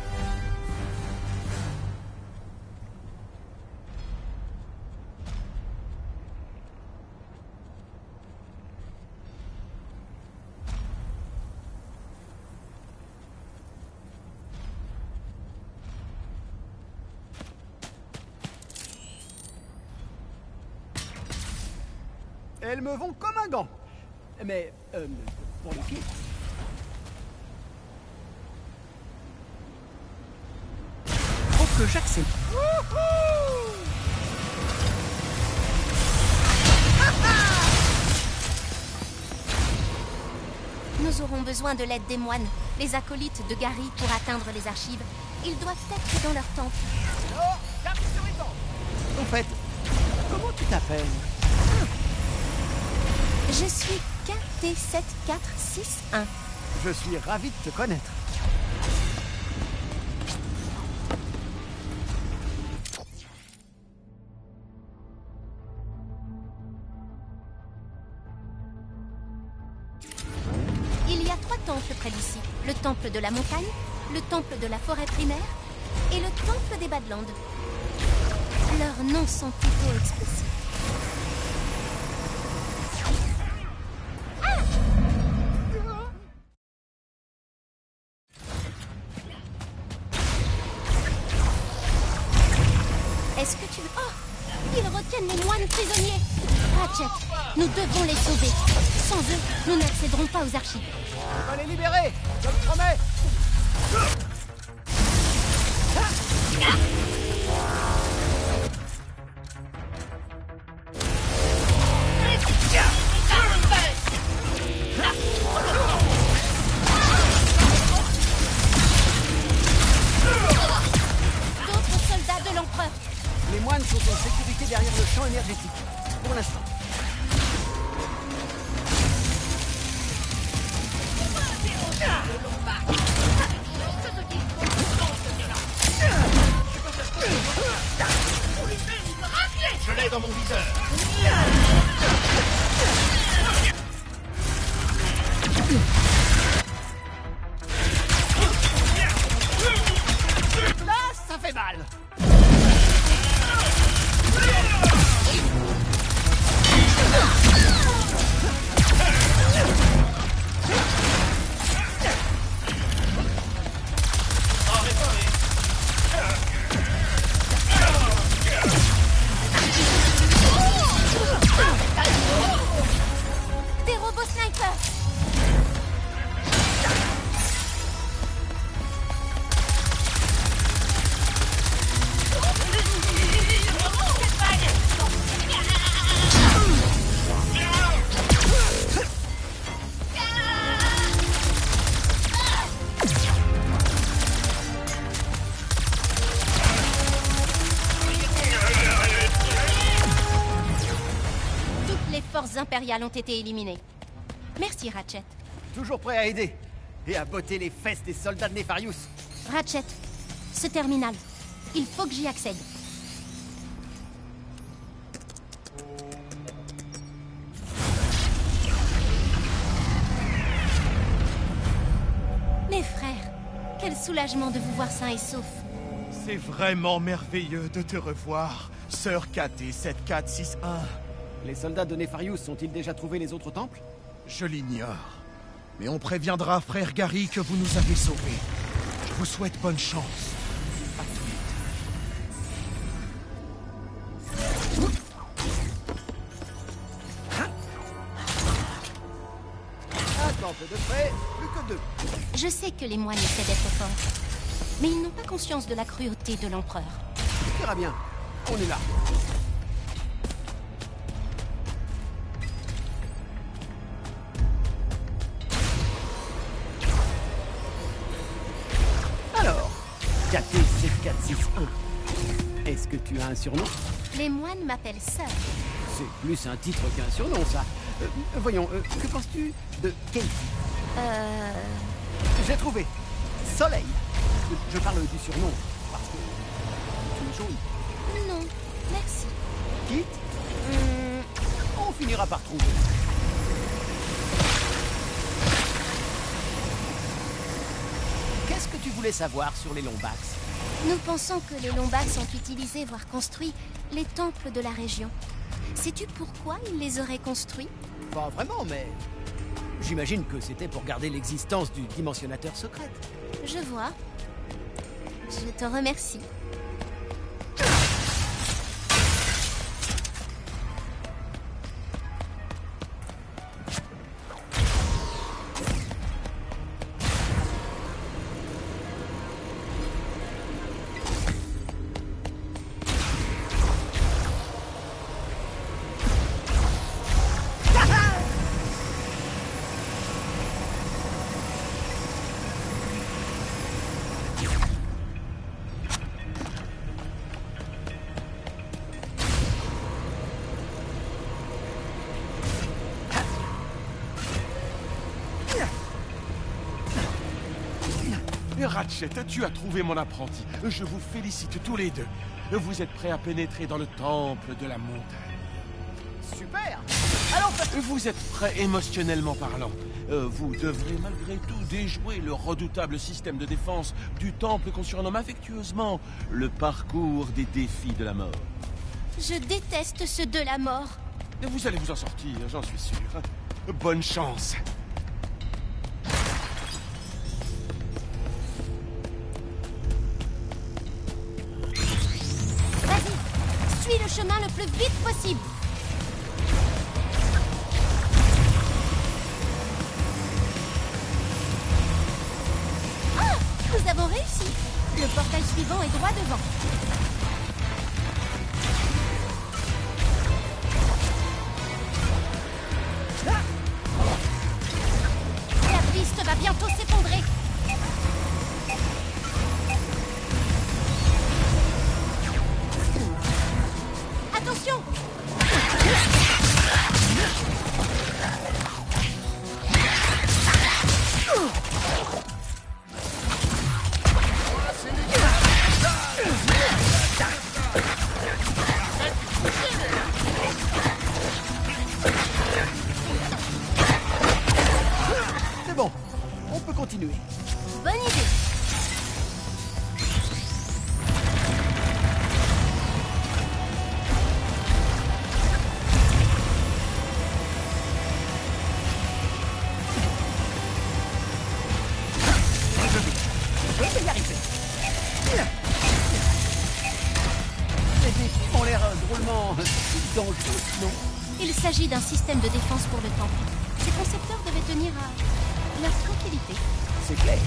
Elles me vont comme un gant. Mais, euh, pour les pieds. Faut que j'accède. Nous aurons besoin de l'aide des moines, les acolytes de Gary, pour atteindre les archives. Ils doivent être dans leur temple. Oh, j'arrive sur les dents. En fait, comment tu t'appelles? Je suis K T sept quatre six un. Je suis ravi de te connaître. Il y a trois temples près d'ici. Le temple de la montagne, le temple de la forêt primaire et le temple des Badlands. Leurs noms sont plutôt explicites. Est-ce que tu... Oh! Ils retiennent les moines prisonniers! Ratchet, nous devons les sauver. Sans eux, nous n'accéderons pas aux archives. On va les libérer, je le promets! D'autres soldats de l'Empereur. Les moines sont en sécurité derrière le champ énergétique. Pour l'instant. Je l'ai dans mon viseur. Là, ça fait mal. Des robots snipers. Toutes les forces impériales ont été éliminées. Merci, Ratchet. Toujours prêt à aider. Et à botter les fesses des soldats de Nefarius. Ratchet, ce terminal, il faut que j'y accède. Mes frères, quel soulagement de vous voir sains et saufs. C'est vraiment merveilleux de te revoir, sœur K T sept quatre six un. Les soldats de Nefarius ont-ils déjà trouvé les autres temples? Je l'ignore. Mais on préviendra frère Gary que vous nous avez sauvés. Je vous souhaite bonne chance. À tout vite. Un temple de près, plus que deux. Je sais que les moines essaient d'être forts, mais ils n'ont pas conscience de la cruauté de l'empereur. Tout ira bien. On est là. Alors, K T sept quatre six un. Est-ce que tu as un surnom? Les moines m'appellent Sœur. C'est plus un titre qu'un surnom, ça. Euh, voyons, euh, que penses-tu de Katie? Euh... J'ai trouvé. Soleil. Je parle du surnom, parce que tu es jaune. Non, merci. Kit? Hum, on finira par trouver. Qu'est-ce que tu voulais savoir sur les Lombax? Nous pensons que les Lombax ont utilisé, voire construit, les temples de la région. Sais-tu pourquoi ils les auraient construits? Pas vraiment, mais... J'imagine que c'était pour garder l'existence du dimensionnateur secret. Je vois. Je te remercie. Ratchet, tu as trouvé mon apprenti. Je vous félicite tous les deux. Vous êtes prêts à pénétrer dans le temple de la montagne. Super! Alors, vous êtes prêts émotionnellement parlant. Euh, vous devrez malgré tout déjouer le redoutable système de défense du temple qu'on surnomme affectueusement le parcours des défis de la mort. Je déteste ceux de la mort. Vous allez vous en sortir, j'en suis sûr. Bonne chance. Suis le chemin le plus vite possible. Ah! Nous avons réussi. Le portail suivant est droit devant. La piste va bientôt s'effondrer. Attention! C'est bon, on peut continuer. Bonne idée. Je vais y arriver. Les défis ont l'air drôlement dangereux, non? Il s'agit d'un système de défense pour le temple. Ses concepteurs devaient tenir à leur tranquillité. C'est clair.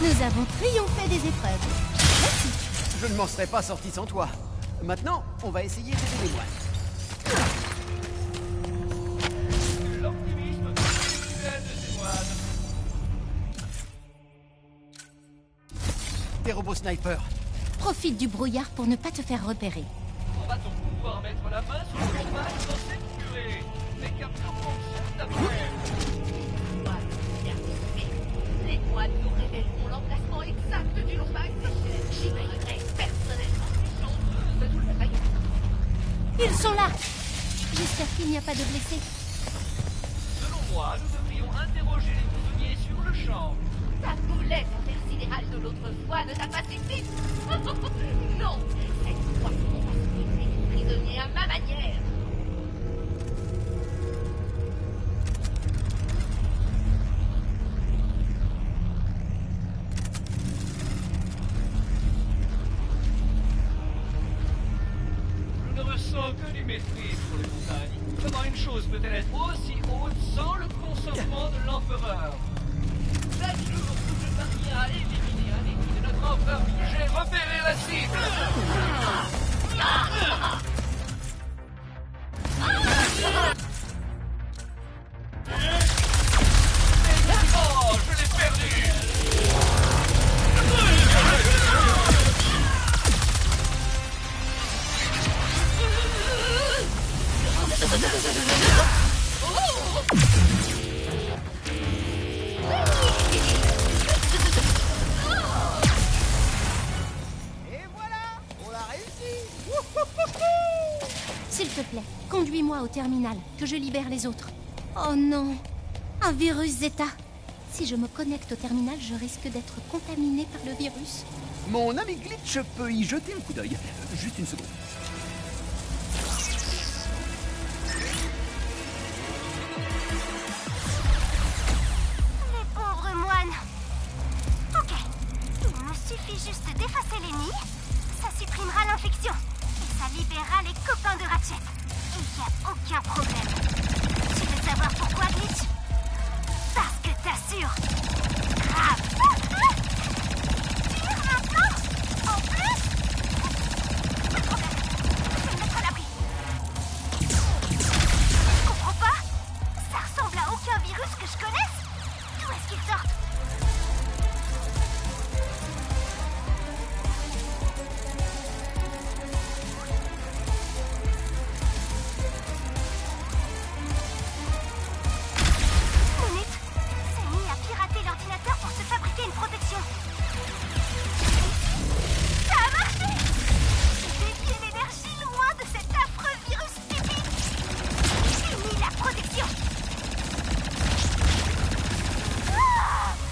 Nous avons triomphé des épreuves. Merci. Je ne m'en serais pas sorti sans toi. Maintenant, on va essayer d'aider les moines. L'optimisme spirituel de ces moines. Des robots snipers. Profite du brouillard pour ne pas te faire repérer. On va donc pouvoir mettre la main sur le combat dans cette purée. Les capteurs fonctionnent d'après. Les moines nous révéleront l'emplacement exact du Lombax. J'imagnerai personnellement chanceuse de toute la faillite. Ils sont là. J'espère qu'il n'y a pas de blessés. Selon moi, nous devrions interroger les prisonniers sur le champ. Ta boulette intersidérale de l'autre fois ne t'a pas suffi. Non, cette fois, on va se livrer les prisonniers à ma manière. Je ne ressens que du mépris pour les montagnes. Comment une chose peut-elle être aussi haute sans le consentement de l'empereur? Chaque jour où je parviens à éliminer un ennemi de notre empereur, j'ai repéré la cible. Oh, je l'ai perdu. Et voilà, on l'a réussi. S'il te plaît, conduis-moi au terminal, que je libère les autres. Oh non, un virus Zeta. Si je me connecte au terminal, je risque d'être contaminé par le virus. Mon ami Glitch peut y jeter un coup d'œil. Juste une seconde. Les pauvres moines. Ok. Il nous suffit juste d'effacer l'ennemi. Ça supprimera l'infection. Et ça libérera les copains de Ratchet. Et il n'y a aucun problème. Tu veux savoir pourquoi, Glitch? Parce que t'assures. Grave. Tire maintenant. En plus. Pas de problème. Je vais me mettre à l'abri. Je comprends pas. Ça ressemble à aucun virus que je connaisse. D'où est-ce qu'ils sortent? Monite s'est mis à pirater l'ordinateur pour se fabriquer une protection. Ça a marché! J'ai dévié l'énergie loin de cet affreux virus stupide. Fini la protection. Ah!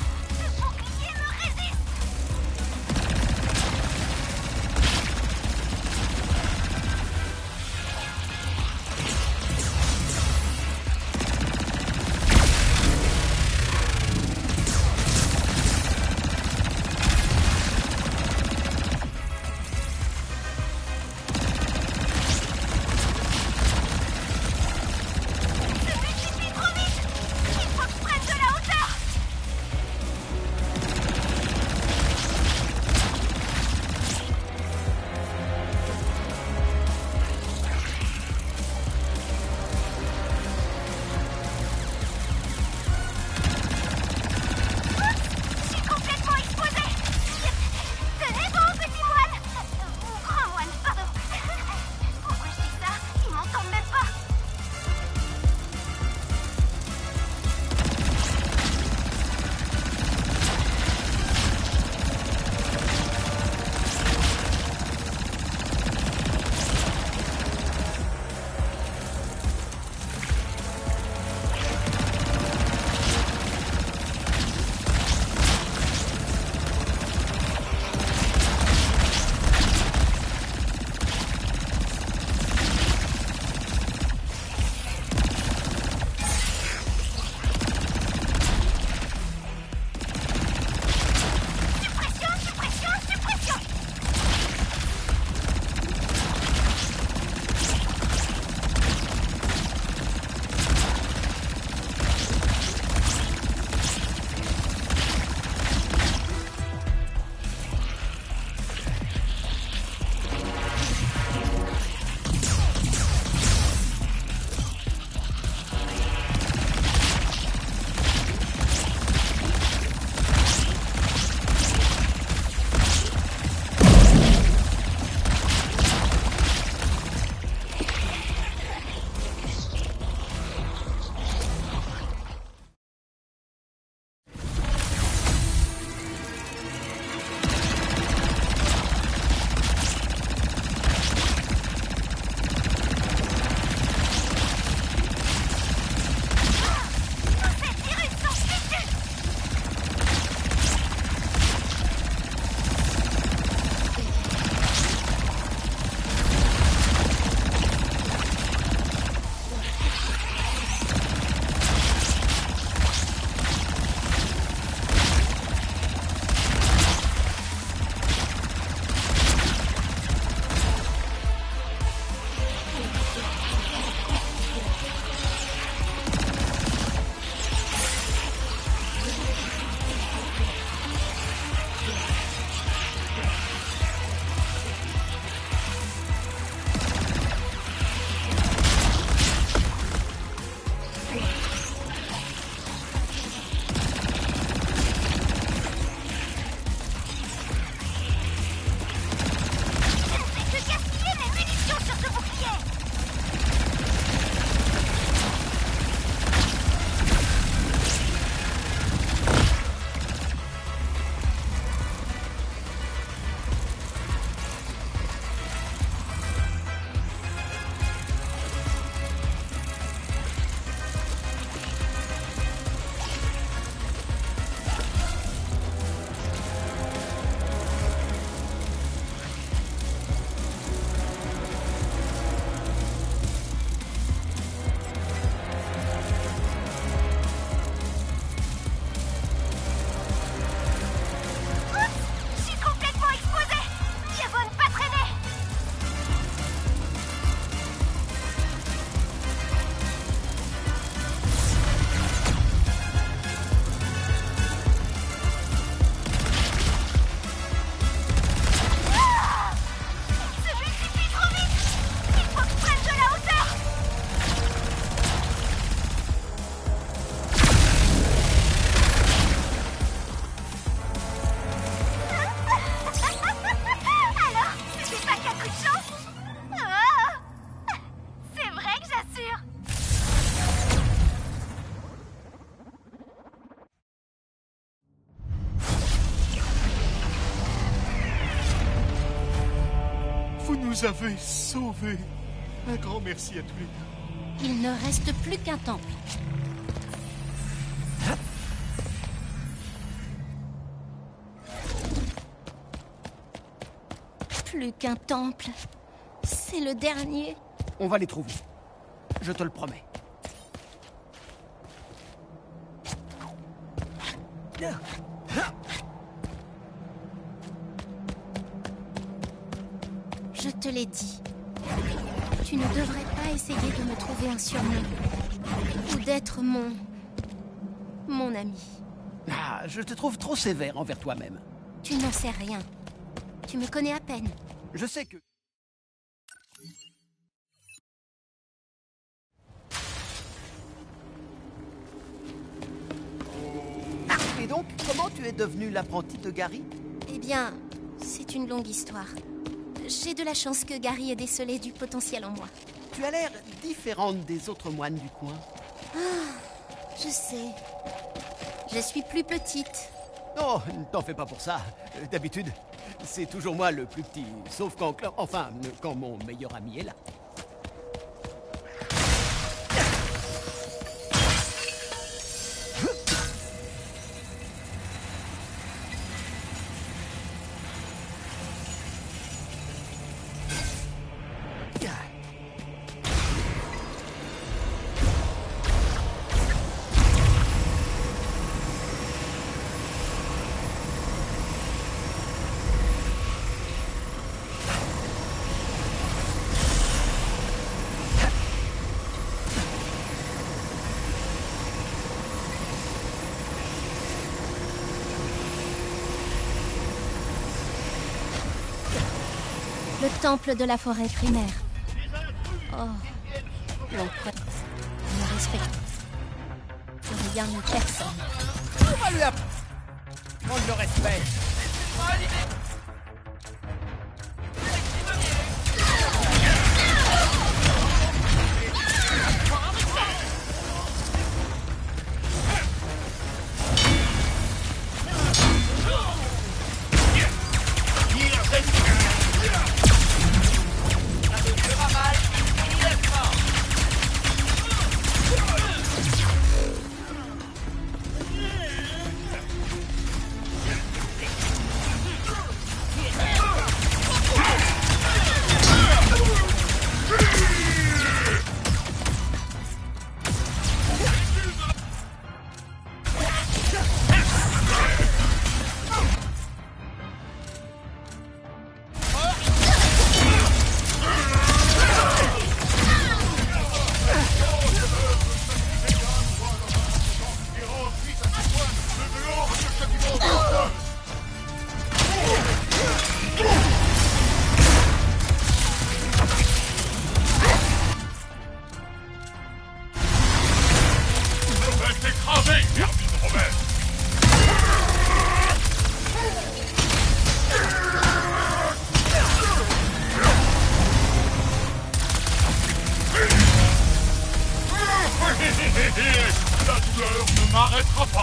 nous avez sauvés. Un grand merci à tous les deux. Il ne reste plus qu'un temple. Plus qu'un temple. C'est le dernier. On va les trouver. Je te le promets. Je te l'ai dit. Tu ne devrais pas essayer de me trouver un surnom. Ou d'être mon... mon ami. Ah, je te trouve trop sévère envers toi-même. Tu n'en sais rien. Tu me connais à peine. Je sais que... Et donc, comment tu es devenu l'apprenti de Gary? Eh bien, c'est une longue histoire. J'ai de la chance que Gary ait décelé du potentiel en moi. Tu as l'air différente des autres moines du coin. Ah, je sais. Je suis plus petite. Oh, ne t'en fais pas pour ça. Euh, D'habitude, c'est toujours moi le plus petit. Sauf quand... Enfin, quand mon meilleur ami est là. Le temple de la forêt primaire. Oh, l'empereur me respecte. Rien ni personne. On va lui apprendre le respect. La douleur ne m'arrêtera pas.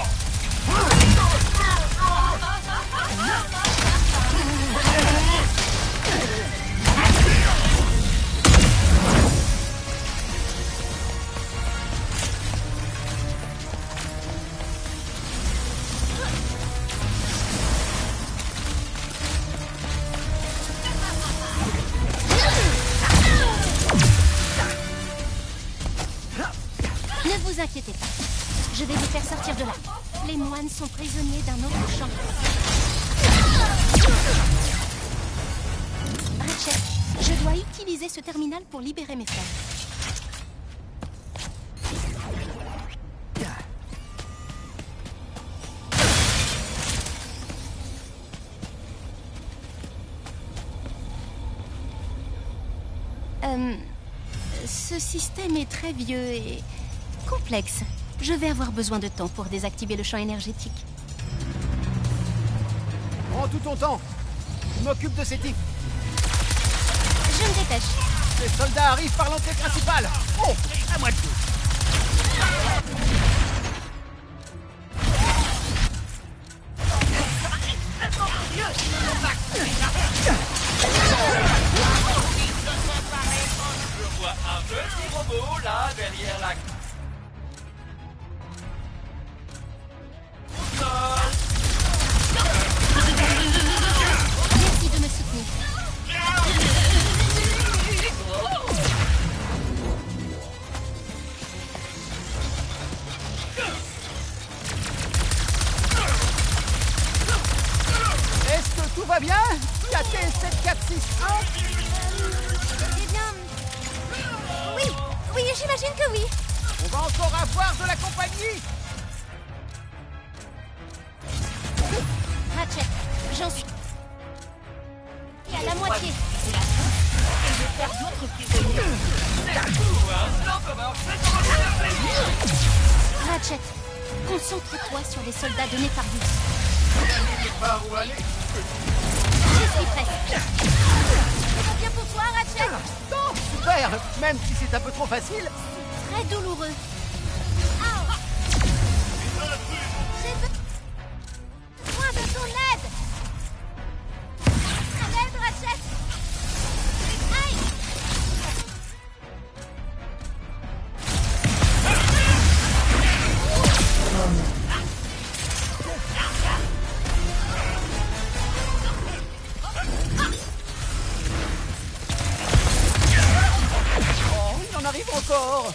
Ne vous inquiétez pas. Je vais vous faire sortir de là. Les moines sont prisonniers d'un autre champ. Ratchet, je dois utiliser ce terminal pour libérer mes frères. Euh, ce système est très vieux et complexe. Je vais avoir besoin de temps pour désactiver le champ énergétique. Prends tout ton temps. Je m'occupe de ces types. Je me dépêche. Les soldats arrivent par l'entrée principale. Oh, à moi de tout. Tout va bien? K T sept quatre six un? Eh bien... Oui, oui, j'imagine que oui. On va encore avoir de la compagnie. Ratchet, j'en suis... Et à la moitié. Ratchet, concentre-toi sur les soldats de Nepharius. Je suis prête. Ça va bien pour toi, Ratchet? Non, super. Même si c'est un peu trop facile. Très douloureux. J'ai besoin de ton aide. À l'aide, Ratchet. Aïe. Oh, il en arrive encore.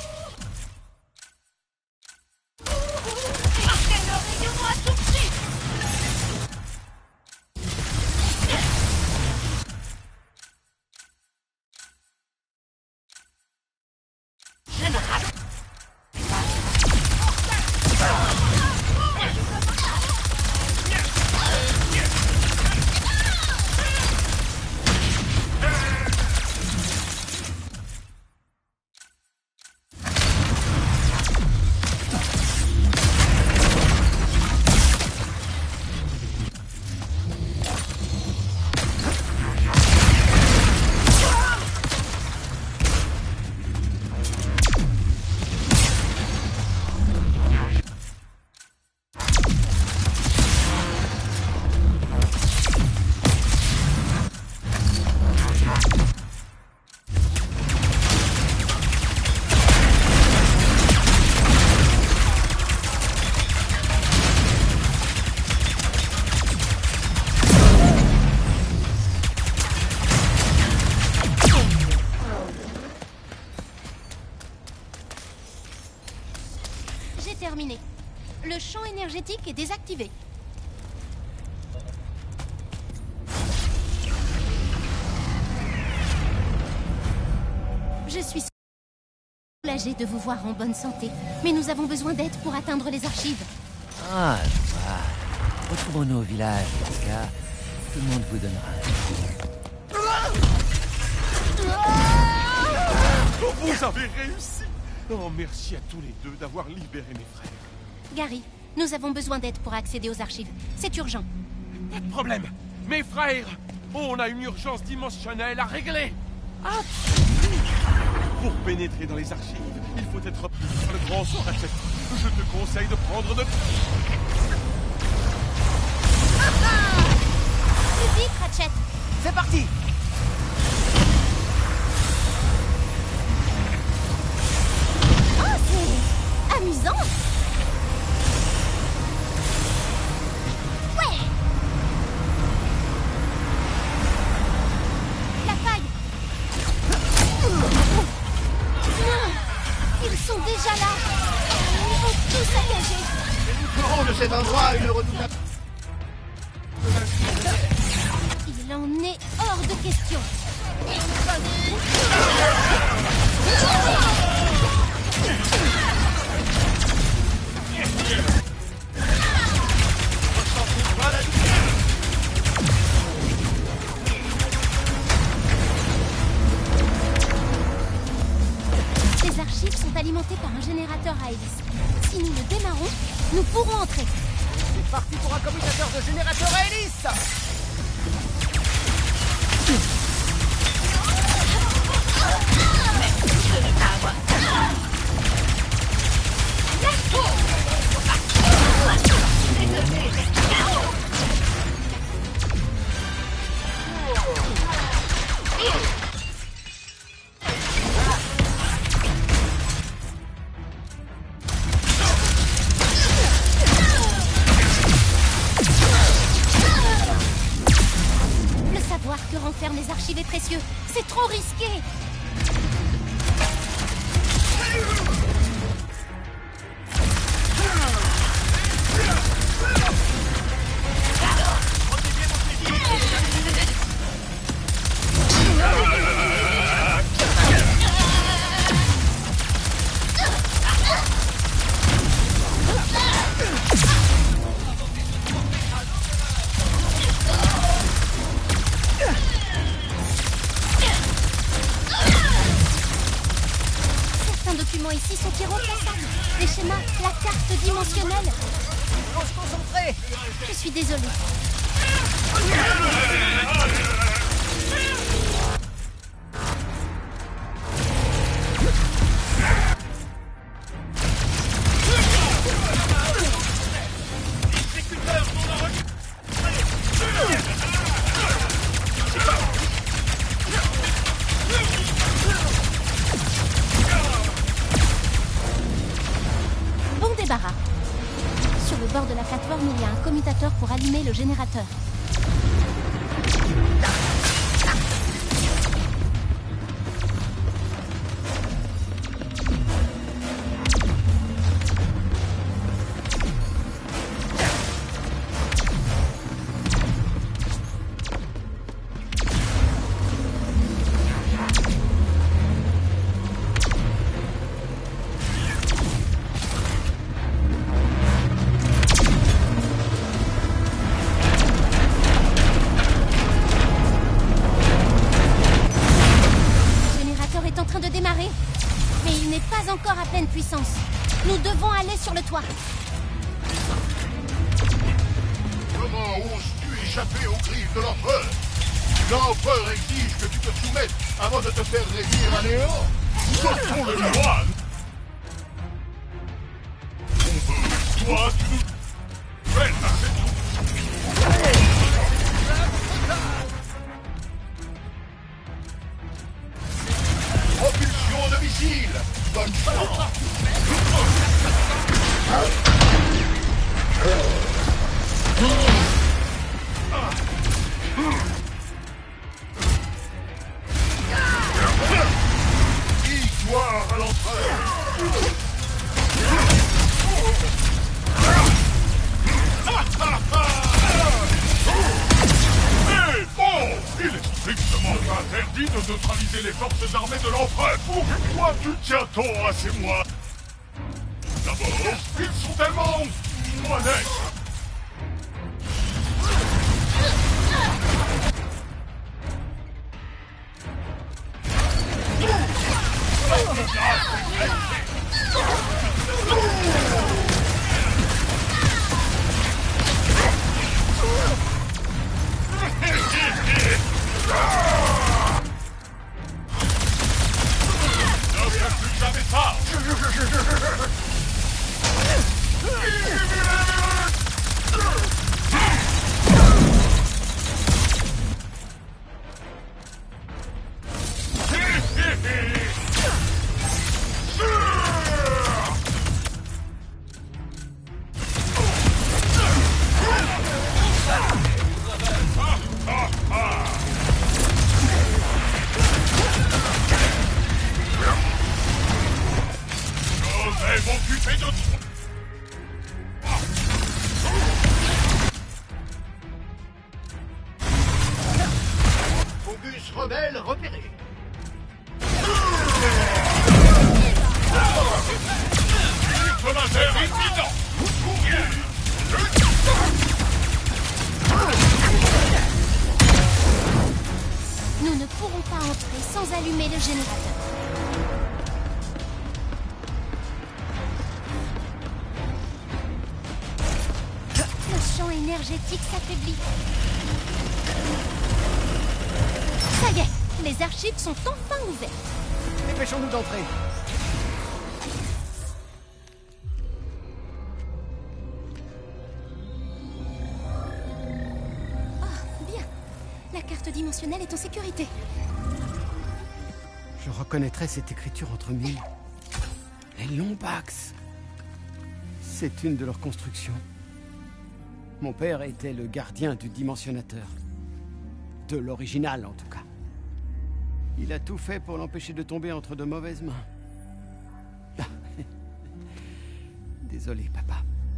Terminé. Le champ énergétique est désactivé. Je suis soulagée de vous voir en bonne santé, mais nous avons besoin d'aide pour atteindre les archives. Ah, je vois. Retrouvons-nous au village, en tout cas. Tout le monde vous donnera un coup. Vous avez réussi! Oh, merci à tous les deux d'avoir libéré mes frères. Gary, nous avons besoin d'aide pour accéder aux archives. C'est urgent. Pas de problème. Mes frères, on a une urgence dimensionnelle à régler. Ah. Pour pénétrer dans les archives, il faut être pris par le grand sort Ratchet. Je te conseille de prendre de... Plus vite, Ratchet. C'est parti. Oh, c'est amusant. Ouais. La faille. Non, ils sont déjà là. Ils vont tout saccager. Nous ferons de cet endroit une redoutable... Il en est hors de question. Ces archives sont alimentées par un générateur à hélice. Si nous le démarrons, nous pourrons entrer. C'est parti pour un commutateur de générateur à hélice. Le savoir que renferment les archives est précieux. C'est trop risqué. Ceux-ci sont irremplaçables. Les schémas, la carte dimensionnelle. Faut se concentrer. Je suis désolée. Bon débarras. Sur le bord de la plateforme, il y a un commutateur pour allumer le générateur. Encore à pleine puissance. Nous devons aller sur le toit. Comment oses-tu échapper aux griffes de l'empereur? L'empereur exige que tu te soumettes avant de te faire réduire à néant. Sortons le moine. Toi, tu nous... Fais ça, c'est tout. Propulsion de missile. Bonne chance. Victoire à l'empereur. Eh bon, il est strictement interdit de neutraliser les forces armées de l'empereur. Pourquoi tu tiens tant à ces mois? D'abord, ils sont tellement honnêtes. Rebelle repéré. Commander imminent. Nous ne pourrons pas entrer sans allumer le générateur. Le champ énergétique s'affaiblit. Ça y est, les archives sont enfin ouvertes. Dépêchons-nous d'entrer. Oh, bien. La carte dimensionnelle est en sécurité. Je reconnaîtrai cette écriture entre mille. Les Lombax. C'est une de leurs constructions. Mon père était le gardien du dimensionnateur. De l'original, en tout cas. Il a tout fait pour l'empêcher de tomber entre de mauvaises mains. Désolé, papa.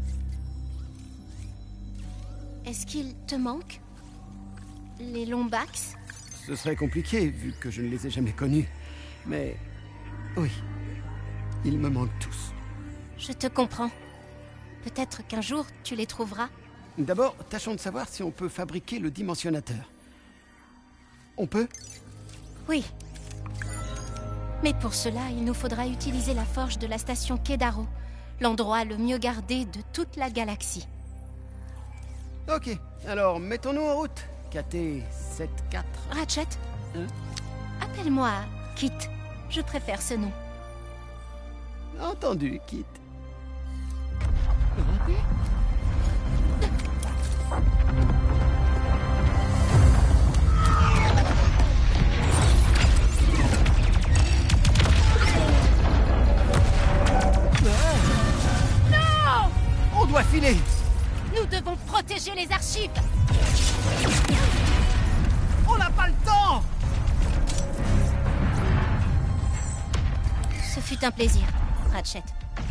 Est-ce qu'il te manque? Les Lombax? Ce serait compliqué, vu que je ne les ai jamais connus. Mais... oui. Ils me manquent tous. Je te comprends. Peut-être qu'un jour, tu les trouveras. D'abord, tâchons de savoir si on peut fabriquer le dimensionnateur. On peut? Oui. Mais pour cela, il nous faudra utiliser la forge de la station Kedaro, l'endroit le mieux gardé de toute la galaxie. Ok, alors mettons-nous en route. K T sept quatre. Ratchet, Hein? appelle-moi Kit. Je préfère ce nom. Entendu, Kit. Non! On doit filer! Nous devons protéger les archives! On n'a pas le temps! Ce fut un plaisir, Ratchet.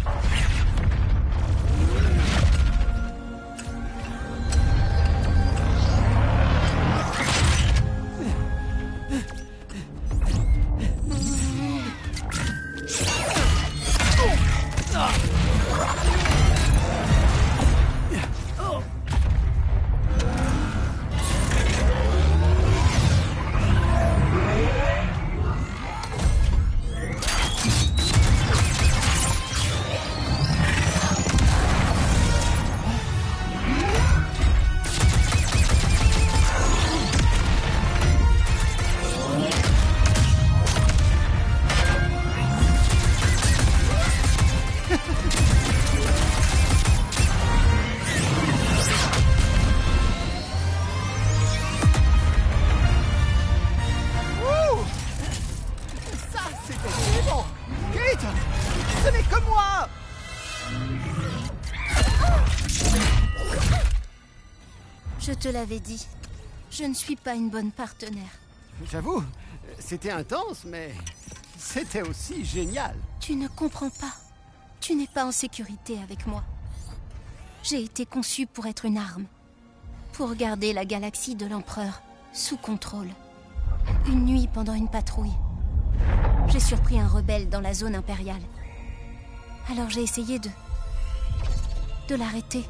Je te l'avais dit, je ne suis pas une bonne partenaire. J'avoue, c'était intense, mais c'était aussi génial. Tu ne comprends pas. Tu n'es pas en sécurité avec moi. J'ai été conçue pour être une arme. Pour garder la galaxie de l'Empereur sous contrôle. Une nuit, pendant une patrouille, j'ai surpris un rebelle dans la zone impériale. Alors j'ai essayé de... de l'arrêter.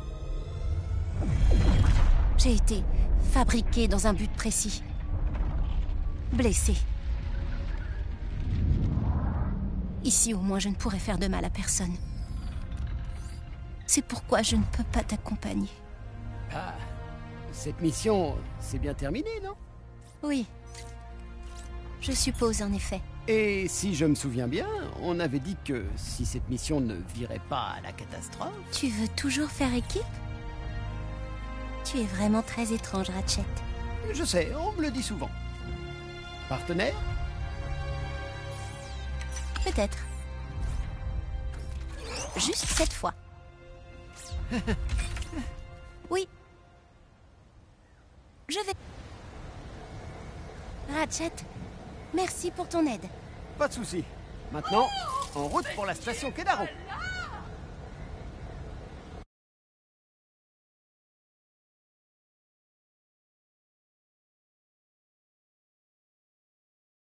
J'ai été fabriquée dans un but précis. Blessée. Ici, au moins, je ne pourrais faire de mal à personne. C'est pourquoi je ne peux pas t'accompagner. Ah, cette mission, c'est bien terminé, non? Oui. Je suppose, en effet. Et si je me souviens bien, on avait dit que si cette mission ne virait pas à la catastrophe... Tu veux toujours faire équipe? Tu es vraiment très étrange, Ratchet. Je sais, on me le dit souvent. Partenaire? Peut-être. Juste cette fois. Oui. Je vais... Ratchet, merci pour ton aide. Pas de souci. Maintenant, en route pour la station Kedaro.